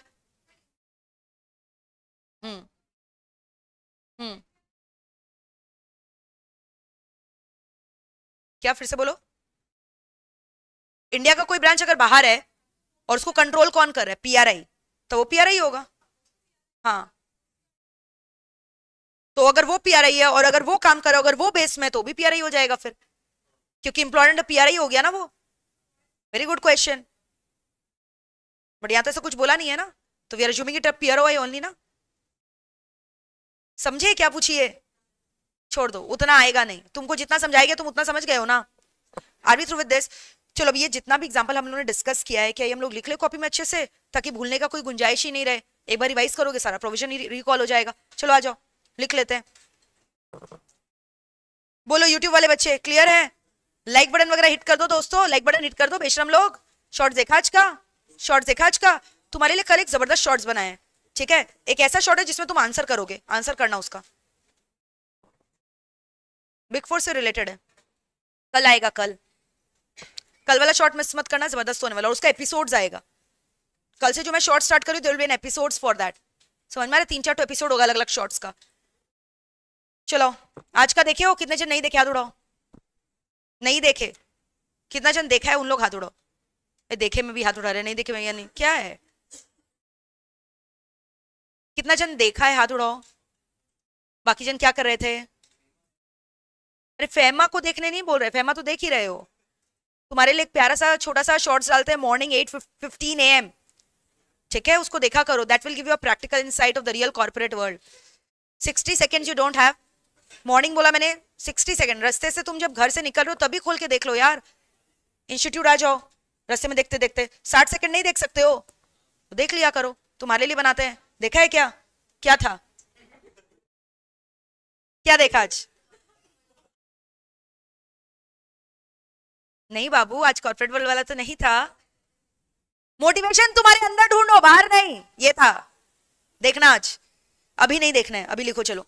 हम्म। हम्म। क्या? फिर से बोलो। इंडिया का कोई ब्रांच अगर बाहर है और उसको कंट्रोल कौन कर रहा है? PRI। तो वो PRI होगा। हाँ तो अगर वो PRI है और अगर वो काम कर रहा है, अगर वो बेस में, तो भी PRI हो जाएगा फिर, क्योंकि एम्प्लॉयमेंट PRI हो गया ना वो। Very good question. बट यहां तो ऐसा कुछ बोला नहीं है ना, तो we are assuming it PROI only ना। समझे क्या पूछिए? छोड़ दो, उतना आएगा नहीं, तुमको जितना समझाएगा तुम उतना समझ गए हो ना। Are we through with this? चलो अब ये जितना भी एग्जांपल हम लोगों ने डिस्कस किया है, क्या ये हम लोग लिख ले कॉपी में अच्छे से, ताकि भूलने का कोई गुंजाइश ही नहीं रहे। एक बार रिवाइज करोगे सारा प्रोविजन ही रिकॉल हो जाएगा। चलो आ जाओ लिख लेते हैं। बोलो यूट्यूब वाले बच्चे क्लियर है? लाइक बटन वगैरह हिट कर दो दोस्तों, लाइक बटन हिट कर दो बेशरम लोग। शॉर्ट्स देखा आज का? शॉर्ट्स देखा आज का? तुम्हारे लिए कल एक जबरदस्त शॉर्ट्स बनाए हैं, ठीक है? एक ऐसा शॉर्ट है जिसमें तुम आंसर करोगे, आंसर करना उसका, बिग 4 से रिलेटेड है। कल आएगा, कल कल वाला शॉर्ट मिस मत करना, जबरदस्त होने वाला, और उसका एपिसोड्स आएगा। कल से जो मैं शॉर्ट स्टार्ट करूँ, there will be an episodes for that. समझ में आ रहा है? 3-4 एपिसोड होगा अलग अलग शॉर्ट्स का। चलो आज का देखे हो? कितने जन नहीं देखे हाथ उड़ाओ। नहीं देखे? कितना जन देखा है उन लोग हाथ उड़ाओ। देखे में भी हाथ उड़ा रहे, नहीं देखे में या नहीं, क्या है? कितना जन देखा है हाथ उड़ाओ। बाकी जन क्या कर रहे थे? अरे फेमा को देखने नहीं बोल रहे, फेमा तो देख ही रहे हो। तुम्हारे लिए एक प्यारा सा छोटा सा शॉर्ट्स डालते हैं मॉर्निंग 8:15 AM, ठीक है? उसको देखा करो, that will give you a practical insight of the real corporate world. 60 seconds you don't have. Morning बोला मैंने, 60 सेकेंड। रास्ते से तुम जब घर से निकल रहे हो तभी खोल के देख लो यार। इंस्टीट्यूट आ जाओ, रास्ते में देखते देखते 60 सेकेंड नहीं देख सकते हो तो देख लिया करो, तुम्हारे लिए बनाते हैं। देखा है क्या? क्या था? क्या देखा आज? नहीं बाबू, आज कॉर्पोरेट वर्ल्ड वाला तो नहीं था। मोटिवेशन तुम्हारे अंदर ढूंढो, बाहर नहीं। ये था, देखना आज। अभी नहीं देखना है, अभी लिखो चलो।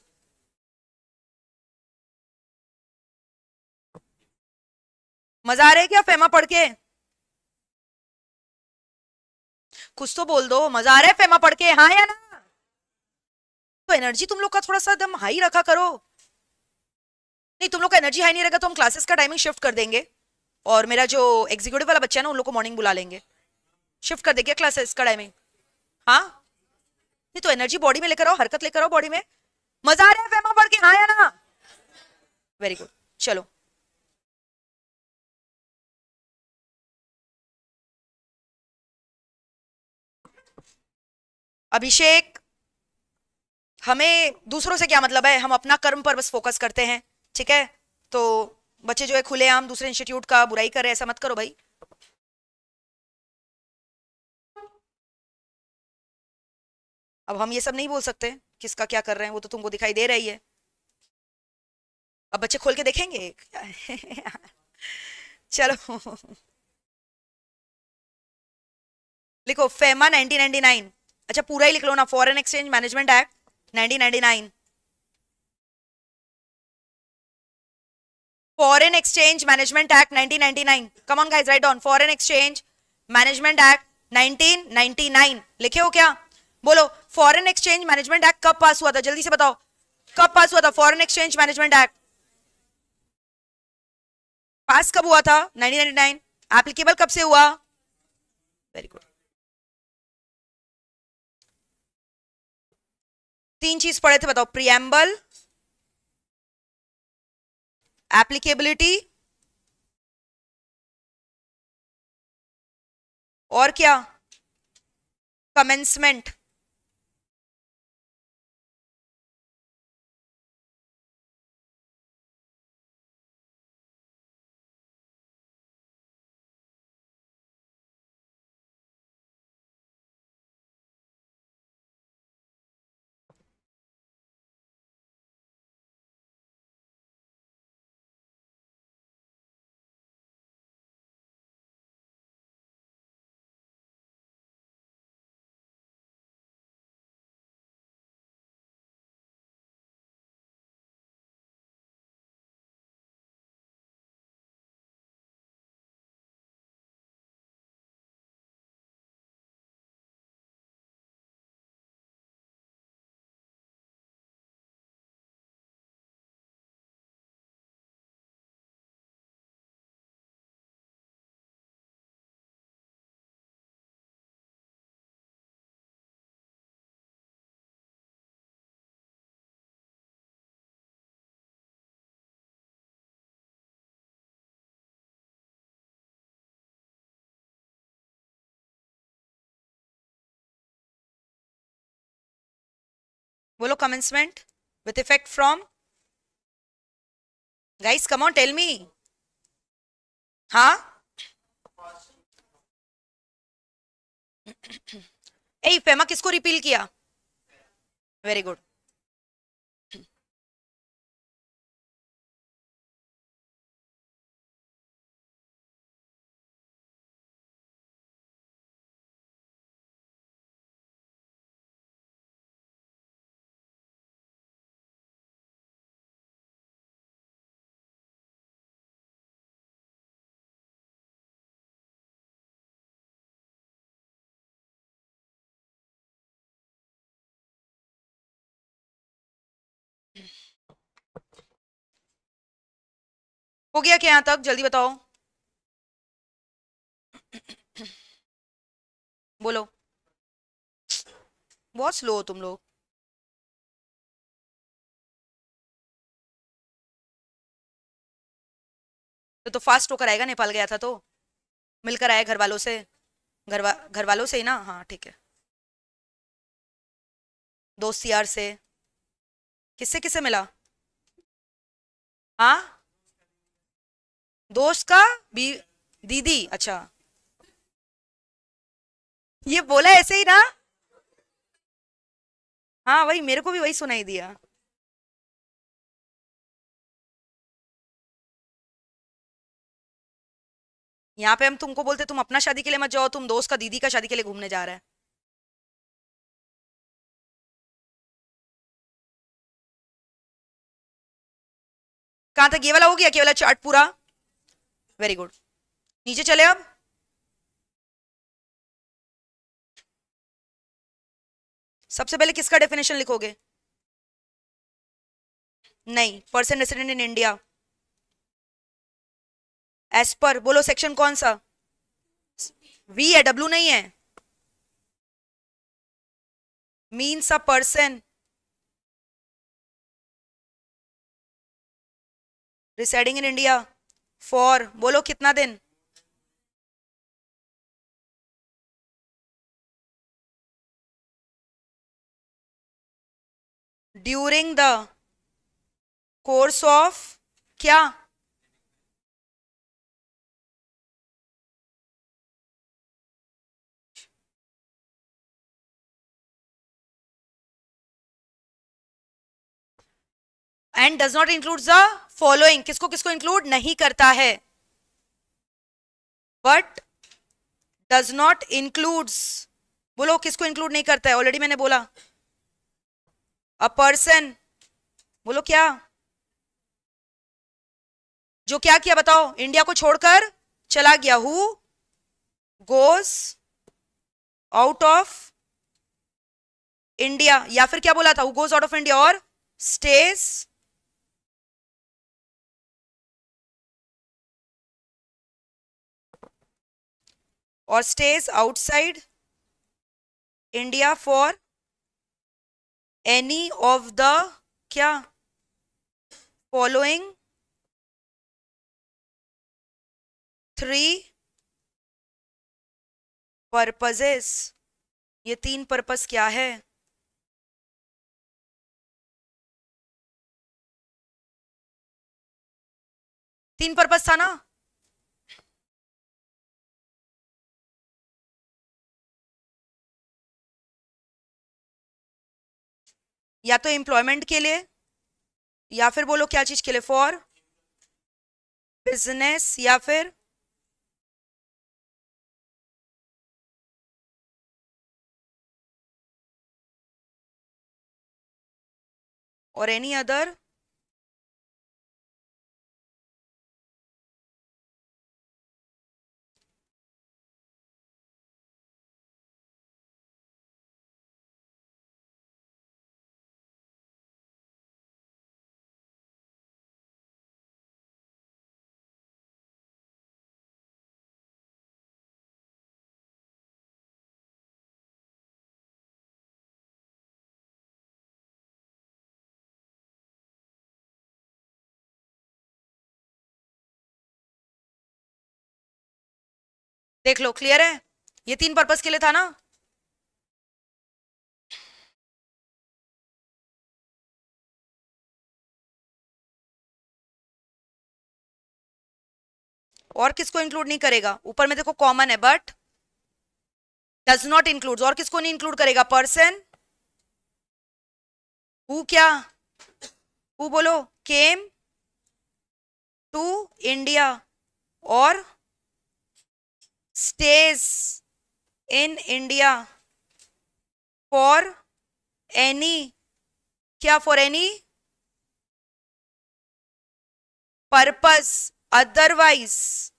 मजा आ रहा है क्या फेमा पढ़ के? कुछ तो बोल दो, मजा आ रहा है फेमा पढ़ के, हाँ या ना? तो एनर्जी तुम लोग का थोड़ा सा एकदम हाई रखा करो। नहीं, तुम लोग का एनर्जी हाई नहीं रहेगा तो हम क्लासेस का टाइमिंग शिफ्ट कर देंगे, और मेरा जो एग्जीक्यूटिव वाला बच्चा है ना, उन लोग को मॉर्निंग बुला लेंगे, शिफ्ट कर देंगे क्लासेस का टाइमिंग। हाँ, नहीं तो एनर्जी बॉडी में लेकर आओ, हरकत लेकर आओ बॉडी में। मजा आ रहा है फेमा पढ़ के, हाँ या ना? वेरी गुड, चलो। अभिषेक, हमें दूसरों से क्या मतलब है, हम अपना कर्म पर बस फोकस करते हैं, ठीक है? तो बच्चे जो है खुलेआम दूसरे इंस्टीट्यूट का बुराई कर रहे हैं, ऐसा मत करो भाई। अब हम ये सब नहीं बोल सकते किसका क्या कर रहे हैं, वो तो तुमको दिखाई दे रही है। अब बच्चे खोल के देखेंगे। चलो। लिखो फेमा 1999। अच्छा पूरा ही लिख लो ना, foreign exchange management act 1999। Foreign exchange management act 1999। Come on guys, write down foreign exchange management act 1999। लिखे हो क्या? बोलो, फॉरेन एक्सचेंज मैनेजमेंट एक्ट कब पास हुआ था, जल्दी से बताओ, कब पास हुआ था foreign exchange management act? Pass कब हुआ था? 1999। एप्लीकेबल कब से हुआ? Very good. तीन चीज पढ़े थे, बताओ, प्रियम्बल, एप्लीकेबिलिटी, और क्या? कमेंसमेंट। बोलो, commencement with effect from, guys come on tell me. हाँ, ए फेमा किसको रिपील किया? Very good. हो गया क्या यहाँ तक, जल्दी बताओ। बोलो, बहुत स्लो हो तुम लोग। तो फास्ट होकर आएगा, नेपाल गया था तो मिलकर आए घर वालों से, घर वालों से ही ना, हाँ ठीक है। दोस्त यार से, किससे किससे मिला? हाँ, दोस्त का भी, दीदी, अच्छा। ये बोला ऐसे ही ना? हाँ वही, मेरे को भी वही सुनाई दिया। यहाँ पे हम तुमको बोलते तुम अपना शादी के लिए मत जाओ, तुम दोस्त का दीदी का शादी के लिए घूमने जा रहा है। कहाँ तक ये वाला हो गया, ये वाला चार्ट पूरा? Very good. नीचे चले अब। सबसे पहले किसका डेफिनेशन लिखोगे? नहीं, person resident in India as per, बोलो सेक्शन कौन सा? वी है, डब्ल्यू नहीं है। Means a person residing in India for, बोलो कितना दिन? ड्यूरिंग द कोर्स ऑफ क्या? And does not include the following, किसको किसको इंक्लूड नहीं करता है? बट डज नॉट इंक्लूड्स, बोलो किसको इंक्लूड नहीं करता है? ऑलरेडी मैंने बोला अ पर्सन, बोलो क्या? जो क्या किया बताओ? इंडिया को छोड़कर चला गया। Who goes out of India, या फिर क्या बोला था? Who goes out of India or stays or stays outside India for any of the क्या फॉलोइंग 3 पर्पजेस। ये 3 पर्पस क्या है? तीन पर्पस था ना? या तो एम्प्लॉयमेंट के लिए, या फिर बोलो क्या चीज के लिए? फॉर बिजनेस, या फिर और एनी अदर देख लो, क्लियर है? ये 3 पर्पस के लिए था ना? और किसको इंक्लूड नहीं करेगा? ऊपर में देखो कॉमन है, बट डज नॉट इंक्लूड। और किसको नहीं इंक्लूड करेगा? पर्सन हु क्या? हु बोलो came to India or stays in India for any क्या? फॉर एनी पर्पस अदरवाइज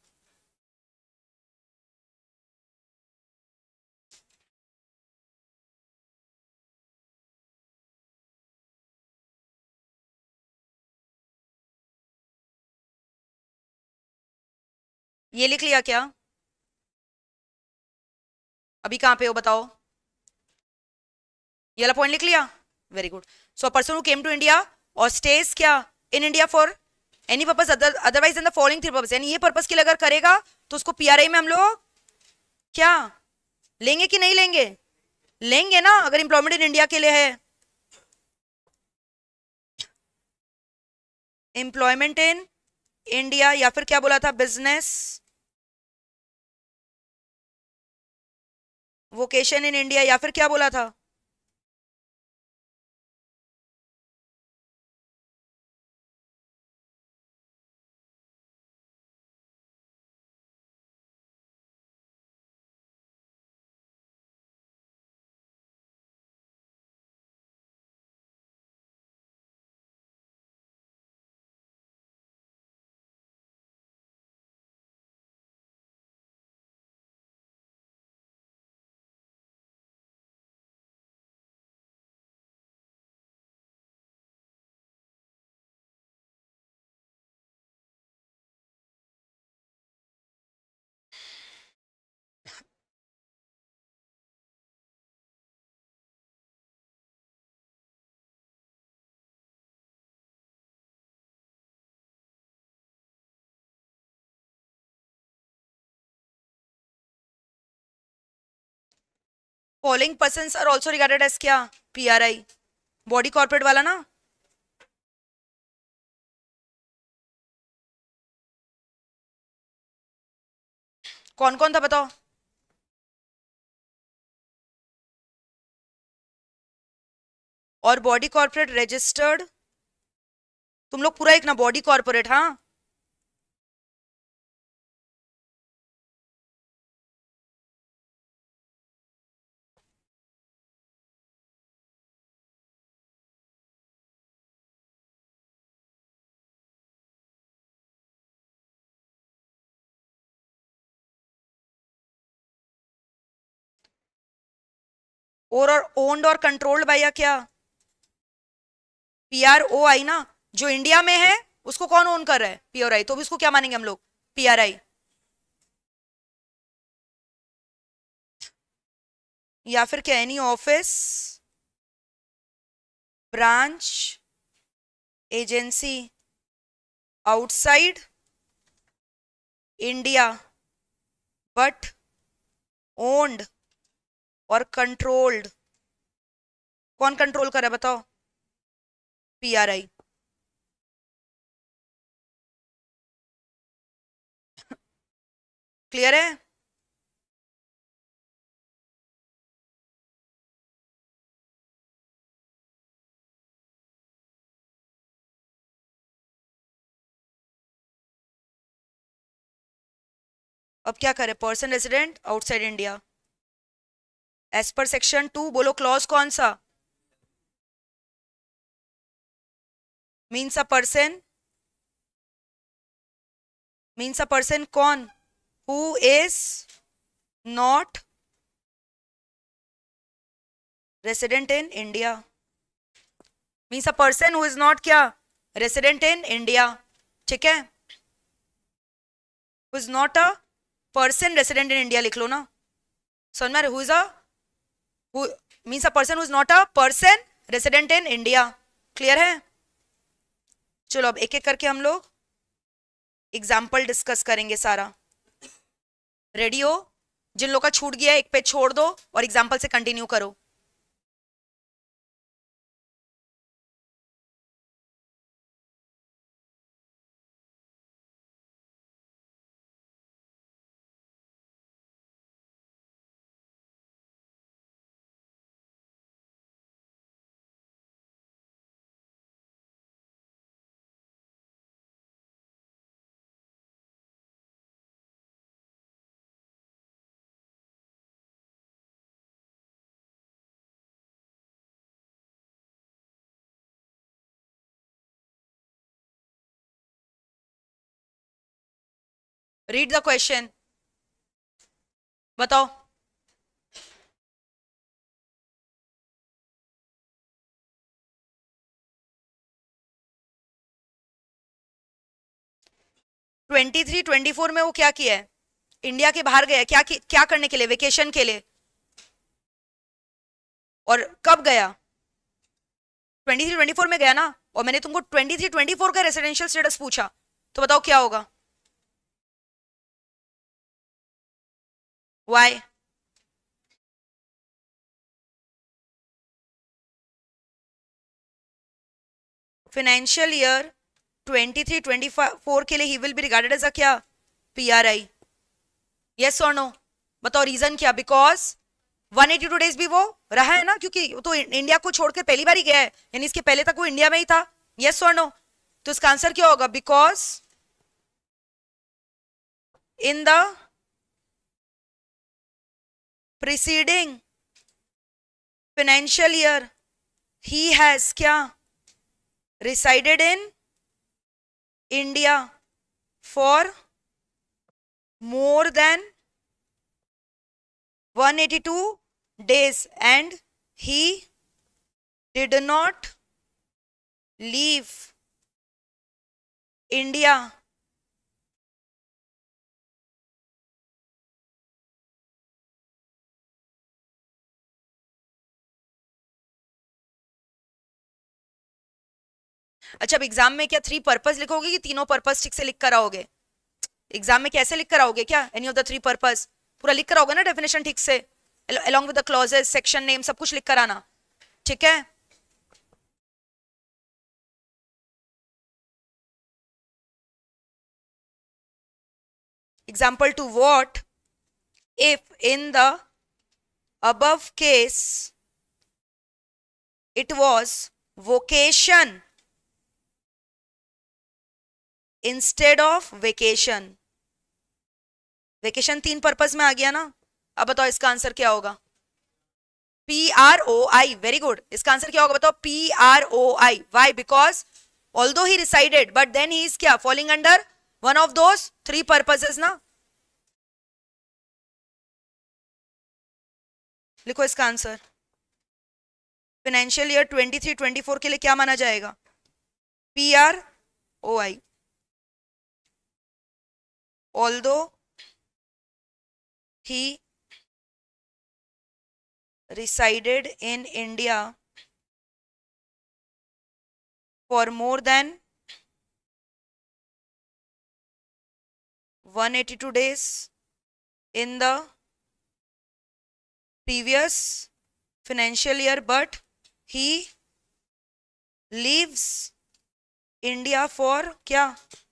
ये लिख लिया क्या? अभी कहां पे हो बताओ? ये वाला पॉइंट लिख लिया? Very good. So person who came to India or stays क्या? In India for any purpose otherwise in the following 3 purpose, यानी ये पर्पस के लिए अगर करेगा तो उसको पीआरआई में हम लोग क्या लेंगे कि नहीं लेंगे? लेंगे ना, अगर एम्प्लॉयमेंट इन इंडिया के लिए है। एम्प्लॉयमेंट इन इंडिया, या फिर क्या बोला था? बिजनेस वोकेशन इन इंडिया, या फिर क्या बोला था? Following persons are also regarded as क्या? पीआरआई, बॉडी कॉर्पोरेट वाला ना। कौन कौन था बताओ? और बॉडी कॉर्पोरेट रजिस्टर्ड, तुम लोग पूरा एक ना, बॉडी कॉर्पोरेट, हाँ। और ओन्ड और कंट्रोल्ड बाय या क्या? पीआरओआई ना। जो इंडिया में है उसको कौन ओन कर रहा है? पीआरआई। तो भी उसको क्या मानेंगे हम लोग? पीआरआई। या फिर क्या? Any office, branch, agency outside India but owned और कंट्रोल्ड। कौन कंट्रोल कर रहा है बताओ? पीआरआई। क्लियर है? अब क्या करे? Person resident outside India as per section 2, बोलो क्लॉज कौन सा? मीन्स अ पर्सन कौन? Who is not resident in India. Means a person who is not क्या? Resident in India. ठीक है, who is not a person resident in India लिख लो ना। समझ में? Who is a, who means a person who is not a person resident in India. Clear है? चलो अब एक एक करके हम लोग एग्जाम्पल डिस्कस करेंगे सारा। रेडी हो? जिन लोग का छूट गया एक पेज छोड़ दो और एग्जाम्पल से कंटिन्यू करो। रीड द क्वेश्चन, बताओ। ट्वेंटी थ्री 24 में वो क्या किया है? इंडिया के बाहर गया। क्या करने के लिए? वेकेशन के लिए। और कब गया? 23-24 में गया ना। और मैंने तुमको 23-24 का रेसिडेंशियल स्टेटस पूछा, तो बताओ क्या होगा? वाई? फाइनेंशियल ईयर 23-24 के लिए he will be regarded as a क्या? पीआरआई। यस और नो? बताओ रीजन क्या? बिकॉज 182 डेज भी वो रहा है ना, क्योंकि वो तो इंडिया को छोड़कर पहली बार ही गया है, यानी इसके पहले तक वो इंडिया में ही था। यस और नो? तो इसका आंसर क्या होगा? Because in the preceding financial year he has क्या? resided in India for more than 182 days and he did not leave India अच्छा। अब एग्जाम में क्या 3 पर्पस लिखोगे कि तीनों पर्पस ठीक से लिख कर आओगे? एग्जाम में कैसे लिख कर आओगे? क्या एनी ऑफ द 3 पर्पस पूरा लिख कर आओगे ना डेफिनेशन ठीक से? along with the clauses, section name, सब कुछ लिख कर आना, ठीक है? Example 2, what if in the above case it was vocation instead of vacation? Vacation 3 purpose में आ गया ना. अब बताओ इसका आंसर क्या होगा? PROI. Very good. इसका आंसर क्या होगा बताओ? PROI. Why? Because although he resided but then he is क्या? Falling under one of those 3 purposes ना. लिखो इसका आंसर. फाइनेंशियल ईयर 23-24 के लिए क्या माना जाएगा? PROI. Although he resided in India for more than 182 days in the previous financial year, but he leaves India for क्या?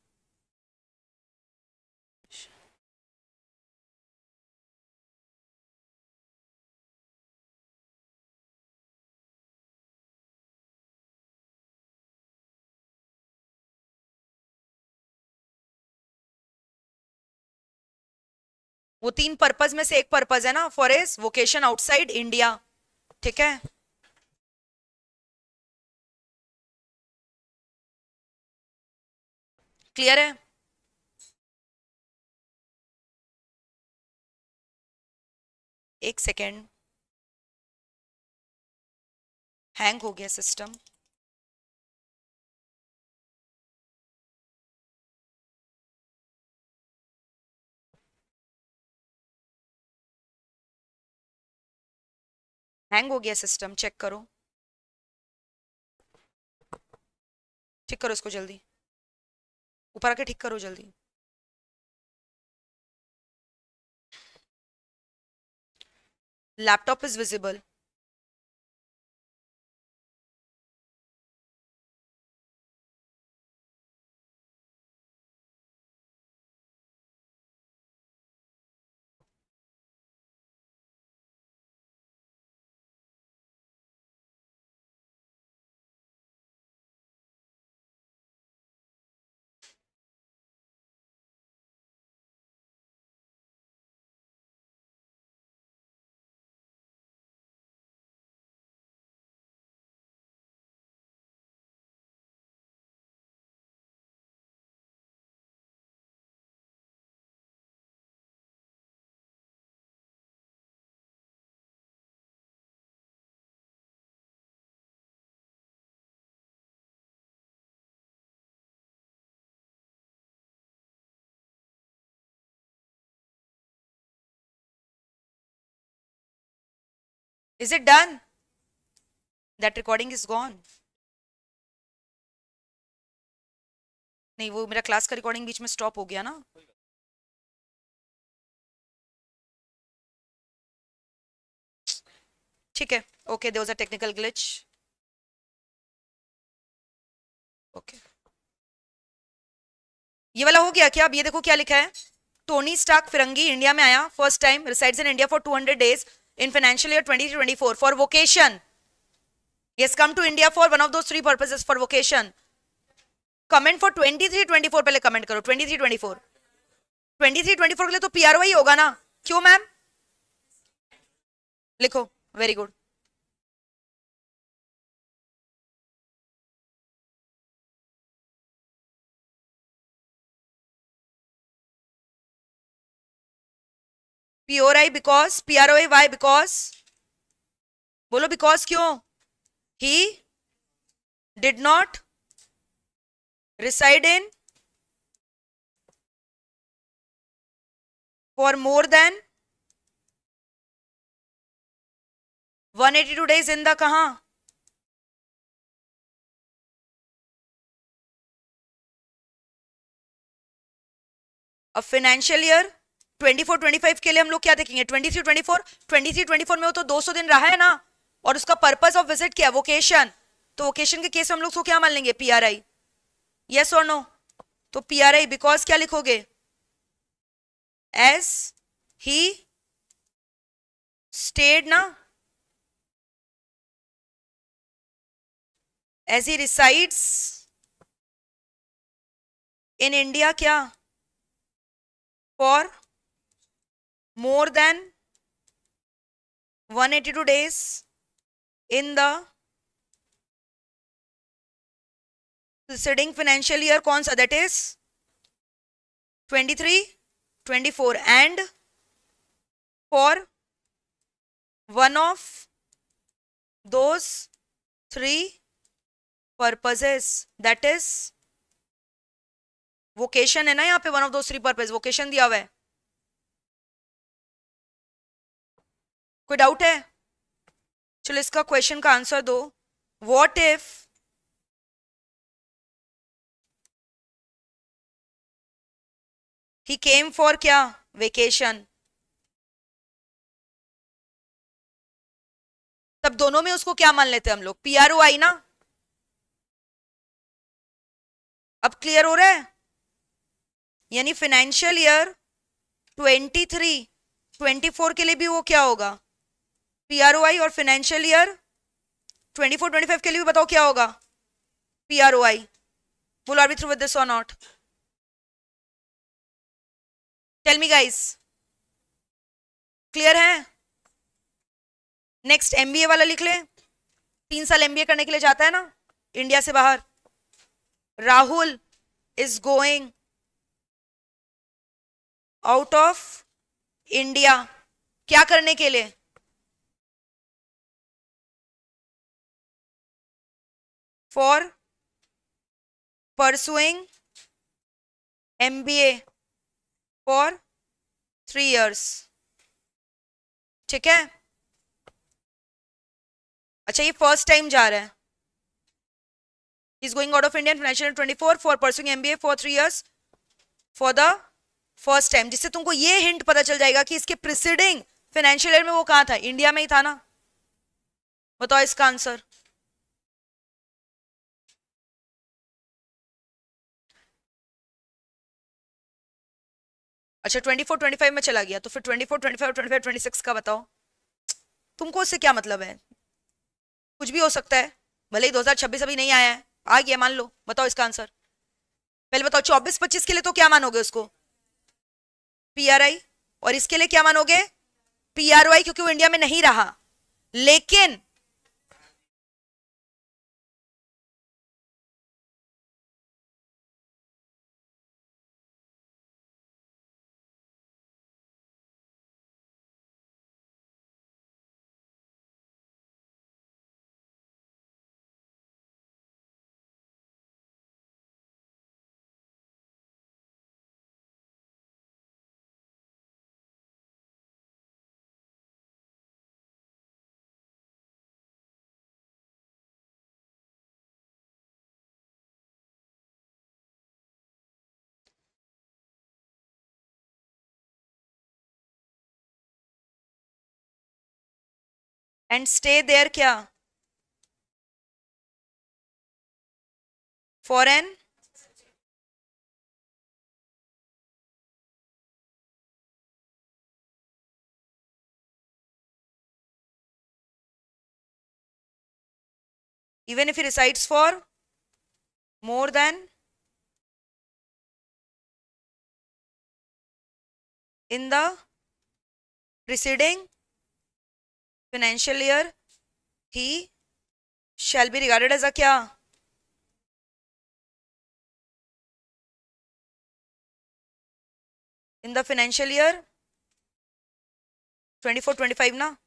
वो 3 पर्पस में से एक पर्पस है ना, for is vocation outside India. ठीक है? क्लियर है? एक सेकेंड, हैंग हो गया सिस्टम. हैंग हो गया सिस्टम, चेक करो. ठीक करो इसको जल्दी, ऊपर आके ठीक करो जल्दी. Laptop is visible. Is it done? That recording is gone. नहीं, वो मेरा क्लास का रिकॉर्डिंग बीच में स्टॉप हो गया ना. ठीक है, okay, there was a technical glitch. Okay, ये वाला हो गया क्या? अब ये देखो क्या लिखा है. टोनी स्टार्क फिरंगी इंडिया में आया first time, resides in India for 200 days in financial year 23-24 for vocation. He has come to India for one of those 3 purposes for vocation. Comment for 23-24 पहले कमेंट करो. 23-24 के लिए तो PROI होगा ना. क्यों मैम? लिखो. Very good. PROI because PROI. why? Because बोलो because क्यों? He did not reside in for more than 182 days in the कहां? A financial year 24-25 के लिए हम लोग क्या देखेंगे? 23-24 में वो तो 200 दिन रहा है ना, और उसका पर्पस ऑफ विजिट क्या है? वोकेशन। तो वोकेशन के केस में हम लोग को क्या मान लेंगे? पीआरआई। यस और नो? तो पीआरआई बिकॉज क्या लिखोगे? एज ही स्टेड ना, as he resides in India क्या? For more than 182 days in the preceding financial year, कौन सा? that is 23-24, and for one of those three purposes, that is vocation है ना यहाँ पे, one of those three purposes vocation दिया हुआ है। कोई डाउट है? चलो इसका क्वेश्चन का आंसर दो। What if he came for क्या? वेकेशन। तब दोनों में उसको क्या मान लेते हैं हम लोग? पीआरओआई ना। अब क्लियर हो रहा है? यानी फाइनेंशियल ईयर 23-24 के लिए भी वो क्या होगा? पीआरओआई। और फाइनेंशियल ईयर 24-25 के लिए भी बताओ क्या होगा? PROI. Will I be through with this or not? Tell me guys. Clear है? नेक्स्ट एमबीए वाला लिख ले। 3 साल एमबीए करने के लिए जाता है ना इंडिया से बाहर। Rahul is going out of India, क्या करने के लिए? For pursuing MBA for 3 years। ठीक है? अच्छा, ये फर्स्ट टाइम जा रहा है। He's going out of India in financial year 24 for pursuing MBA for 3 years for the first time, जिससे तुमको ये हिंट पता चल जाएगा कि इसके प्रीसीडिंग फाइनेंशियल ईयर में वो कहाँ था? इंडिया में ही था ना। बताओ इसका आंसर। अच्छा, 24-25 में चला गया, तो फिर 24-25-25-26 का बताओ। तुमको उससे क्या मतलब है? कुछ भी हो सकता है, भले ही 2026 अभी नहीं आया है, आ गया मान लो। बताओ इसका आंसर। पहले बताओ 24-25 के लिए तो क्या मानोगे उसको? पीआरआई। और इसके लिए क्या मानोगे? पीआरओआई, क्योंकि वो इंडिया में नहीं रहा। लेकिन एंड स्टे देयर क्या? Foreign even if he resides for more than in the preceding financial year, he shall be regarded as a क्या? in the financial year 24-25 ना।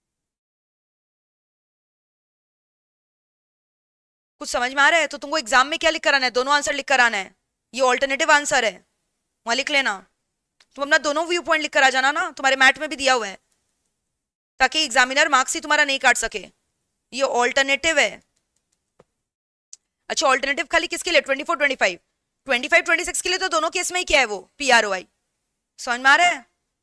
कुछ समझ में आ रहा है? तो तुमको एग्जाम में क्या लिख कर आना है? दोनों आंसर लिख कर आना है। ये ऑल्टरनेटिव आंसर है, वहां लिख लेना। तुम अपना दोनों व्यू पॉइंट लिख कर आ जाना ना, तुम्हारे मैथ में भी दिया हुआ है, ताकि एग्जामिनर मार्क्स ही तुम्हारा नहीं काट सके। ये ऑल्टरनेटिव है। अच्छा, ऑल्टरनेटिव खाली किसके लिए? 24-25 25-26 के लिए तो दोनों केस में ही क्या है वो? पीआरओआई। समझ में आ रहा है?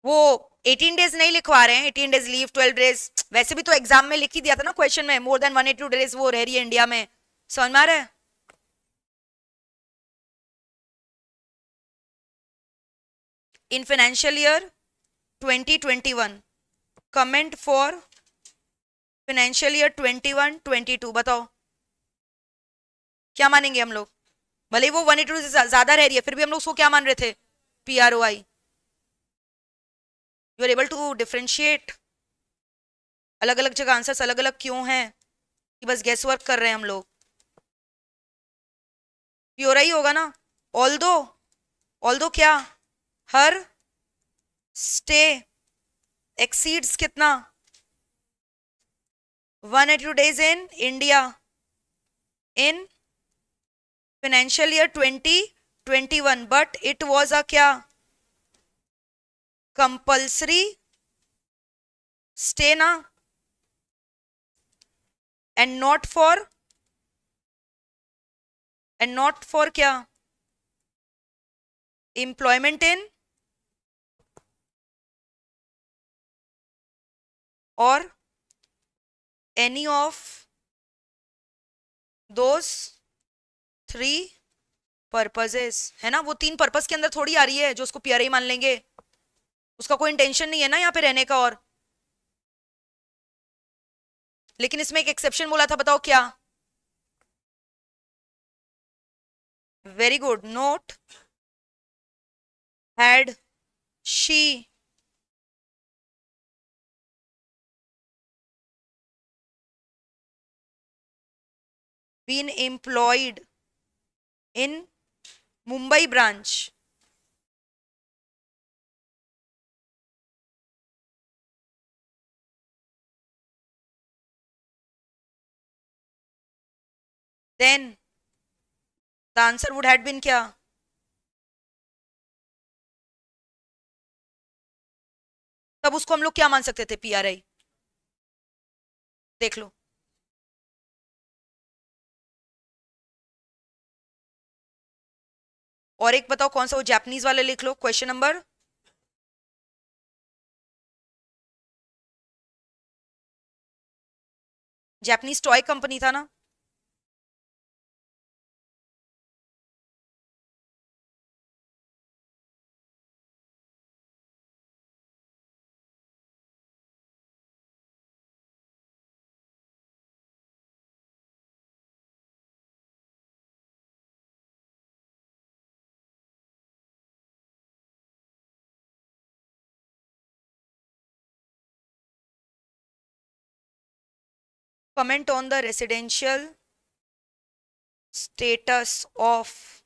वो 18 डेज नहीं लिखवा रहे हैं, 18 डेज लीव, 12 डेज, वैसे भी तो एग्जाम में लिख ही दिया था ना क्वेश्चन में, मोर देन 182 डेज वो रह रही है इंडिया में। समझ में आ रहा है? In financial year 2021 comment for financial year 21-22 बताओ क्या मानेंगे हम लोग? भले ही वो 182 से ज्यादा रह रही है, फिर भी हम लोग उसको क्या मान रहे थे? PROI। You are able to differentiate? अलग अलग जगह आंसर्स अलग अलग क्यों हैं कि बस गेस वर्क कर रहे हैं हम लोग? प्योरा ही होगा ना। ऑल्दो क्या? हर स्टे एक्सीड्स कितना? 182 days in India in financial year 2021, but it was a क्या? कंपल्सरी स्टे ना, एंड नॉट फॉर क्या? एम्प्लॉयमेंट इन और एनी ऑफ दोस 3 पर्पजेस, है ना? वो 3 पर्पस के अंदर थोड़ी आ रही है जो उसको PRI मान लेंगे, उसका कोई इंटेंशन नहीं है ना यहाँ पे रहने का। और लेकिन इसमें एक एक्सेप्शन बोला था, बताओ क्या? Very good. Not had she been employed in Mumbai branch then the answer would have been क्या? तब उसको हम लोग क्या मान सकते थे? PRI। देख लो। और एक बताओ कौन सा, वो जापानीज वाले लिख लो, question number. Japanese toy company था ना? Comment on the residential status of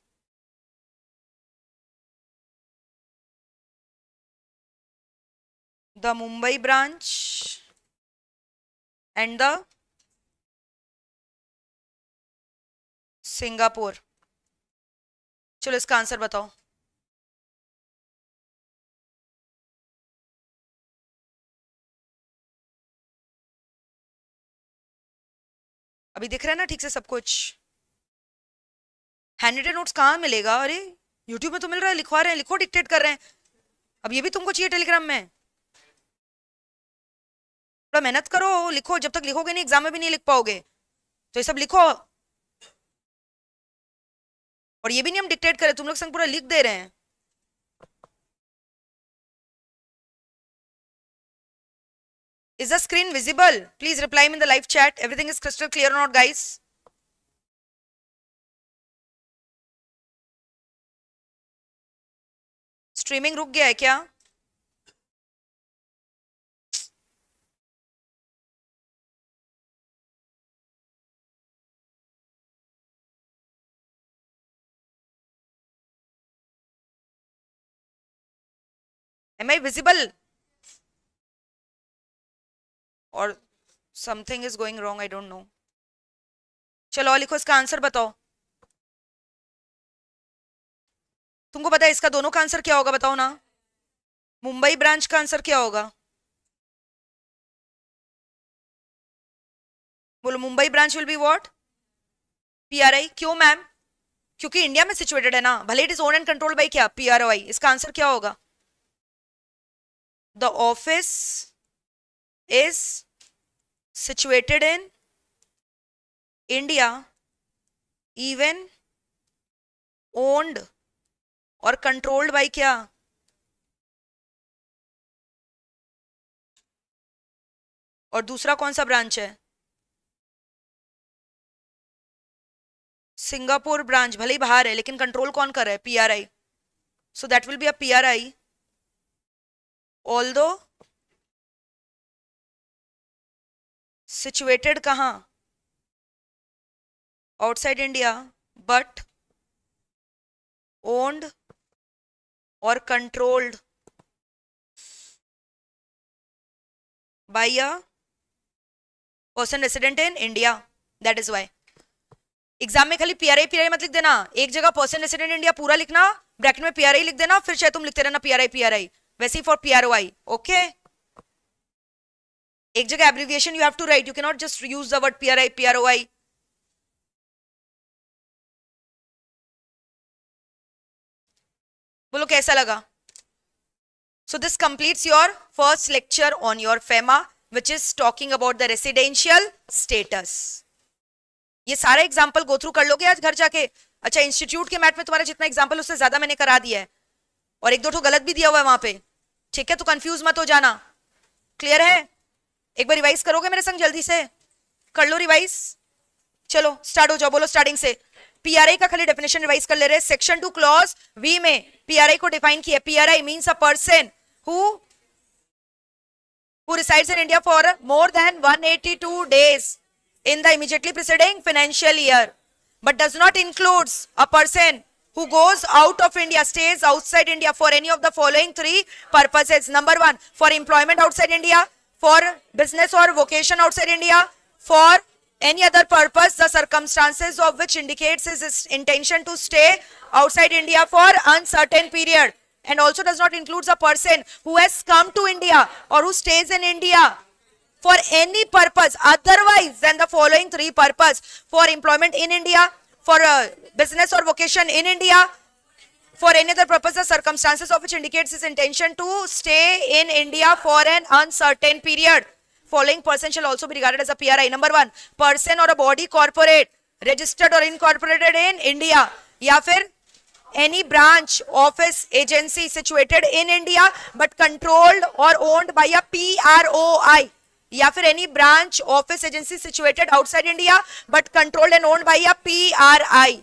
the Mumbai branch and the Singapore. चलो इसका आंसर बताओ। अभी दिख रहा है ना ठीक से सब कुछ? हैंड रिटन नोट्स कहाँ मिलेगा? अरे यूट्यूब में तो मिल रहा है, लिखवा रहे हैं, लिखो, डिक्टेट कर रहे हैं। अब ये भी तुमको चाहिए टेलीग्राम में? थोड़ा मेहनत करो, लिखो। जब तक लिखोगे नहीं एग्जाम में भी नहीं लिख पाओगे, तो ये सब लिखो। और ये भी नहीं हम डिक्टेट करें, तुम लोग संग पूरा लिख दे रहे हैं। Is the screen visible? Please reply me in the live chat. Everything is crystal clear or not, guys? Streaming रुक गया है क्या? Am I visible? और something is going wrong, I don't know. चलो और लिखो, इसका आंसर बताओ। तुमको पता है इसका दोनों का आंसर क्या होगा? बताओ ना। मुंबई ब्रांच का आंसर क्या होगा? बोलो। Mumbai branch will be what? PRI। क्यों मैम? क्योंकि इंडिया में सिचुएटेड है ना, भले it is own and control by क्या? PROI। इसका आंसर क्या होगा? the office is situated in India, even owned और controlled by क्या? और दूसरा कौन सा ब्रांच है? सिंगापुर ब्रांच, भले ही बाहर है लेकिन कंट्रोल कौन कर रहा है? PRI. So that will be a PRI although situated कहां? आउटसाइड इंडिया, बट ओन्ड और controlled by a person resident in India. That is why exam में खाली पीआरआई मत लिख देना. एक जगह पर्सन रेसिडेंट इंडिया पूरा लिखना, ब्रैकेट में पीआरआई लिख देना, फिर चाहे तुम लिखते रहना पीआरआई. वैसे ही फॉर पीआरओआई. ओके, एक जगह abbreviation you have to write. You can not just use the word PRI PROI. बोलो कैसा लगा? So this completes your first lecture on your FEMA, which is talking about the residential status. ये सारा एग्जाम्पल गो थ्रू कर लोगे आज घर जाके? अच्छा, इंस्टीट्यूट के मैथ में तुम्हारा जितना एग्जाम्पल उससे ज्यादा मैंने करा दिया है और एक दो ठो गलत भी दिया हुआ है वहां पे. ठीक है, तो कंफ्यूज मत हो जाना. क्लियर है? एक बार रिवाइज करोगे मेरे संग? जल्दी से कर लो रिवाइज. चलो स्टार्ट हो जाओ. बोलो स्टार्टिंग से. पीआरआई का खाली डेफिनेशन रिवाइज कर ले रहे. सेक्शन 2 क्लॉज वी में पीआरआई को डिफाइन किया. PRI means a person who resides in India for more than 182 days in the immediately preceding financial year, but does not includes a person who goes out of India, stays outside India for any of the following 3 purposes. Number 1, for employment outside India, for business or vocation outside India, for any other purpose, the circumstances of which indicates his intention to stay outside India for uncertain period. And also does not include a person who has come to India or who stays in India for any purpose otherwise than the following 3 purpose: for employment in India, for business or vocation in India, for any other purpose, the circumstances of which indicates his intention to stay in India for an uncertain period. Following person shall also be regarded as a PRI. Number 1, person or a body corporate registered or incorporated in India, या फिर any branch, office, agency situated in India but controlled or owned by a PROI, या फिर any branch, office, agency situated outside India but controlled and owned by a PRI.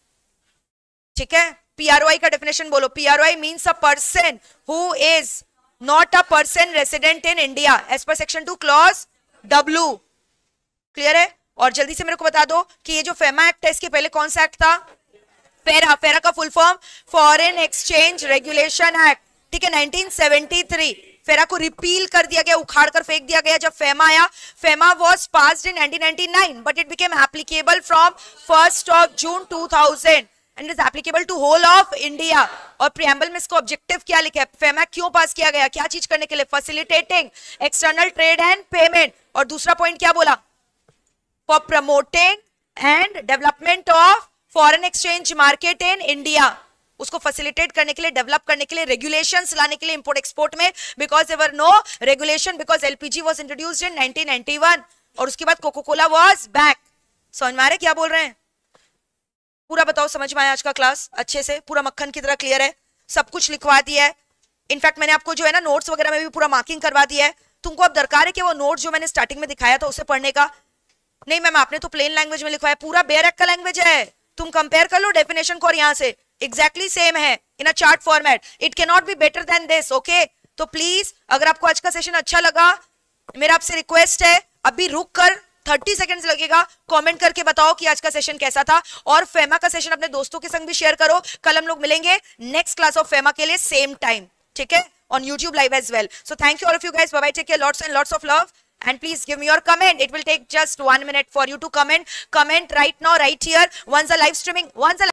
ठीक है, PROI का definition बोलो. PROI means a person who is not a person resident in India as per section 2 clause W. Clear है? और जल्दी से मेरे को बता दो कि ये जो फेमा एक्ट है इसके पहले कौन सा एक्ट था? फेरा. फेरा का full form foreign exchange regulation act. ठीक है, 1973. फेरा को रिपील कर दिया गया, उखाड़ कर फेंक दिया गया जब फेमा आया. FEMA was passed in 1999 but it became applicable from 1st of June 2000 and is applicable to whole of India. और प्रियम्बल में इसको ऑब्जेक्टिव क्या लिखा है? फेमा क्यों पास किया गया? क्या चीज करने के लिए? Facilitating external trade and payment. और दूसरा पॉइंट क्या बोला? For promoting and development of foreign exchange market in India. उसको फैसिलिटेट करने के लिए, डेवलप करने के लिए, रेगुलेशंस लाने के लिए इंपोर्ट एक्सपोर्ट में, because there were no regulation, because LPG was introduced in 1991 और उसके बाद कोका कोला वाज बैक. समझ में आ रहा है क्या बोल रहे हैं? पूरा बताओ, समझ में आया आज का क्लास? अच्छे से पूरा मक्खन की तरह क्लियर है? सब कुछ लिखवा दिया है. इनफैक्ट मैंने आपको जो है ना नोट्स वगैरह में भी पूरा मार्किंग करवा दिया है. तुमको अब दरकार है कि वो नोट जो मैंने स्टार्टिंग में दिखाया था उसे पढ़ने का? नहीं मैम, आपने तो प्लेन लैंग्वेज में लिखवाया. पूरा बेयर एक्ट का लैंग्वेज है. तुम कंपेयर कर लो डेफिनेशन को और यहाँ से एग्जैक्टली सेम है in a chart format. It can not be better than this. Okay, तो प्लीज अगर आपको आज का सेशन अच्छा लगा, मेरा आपसे रिक्वेस्ट है अभी रुक कर 30 सेकंड्स लगेगा, कमेंट करके बताओ कि आज का सेशन कैसा था. और फेमा का सेशन अपने दोस्तों के संग भी शेयर करो. कल हम लोग मिलेंगे नेक्स्ट क्लास ऑफ फेमा के लिए सेम टाइम. ठीक है, on YouTube live as well. So thank you all of you guys. Bye bye, take care, lots and lots of love. And please give me your comment. It will take just 1 minute for you to comment right now, right here. Once the live streaming,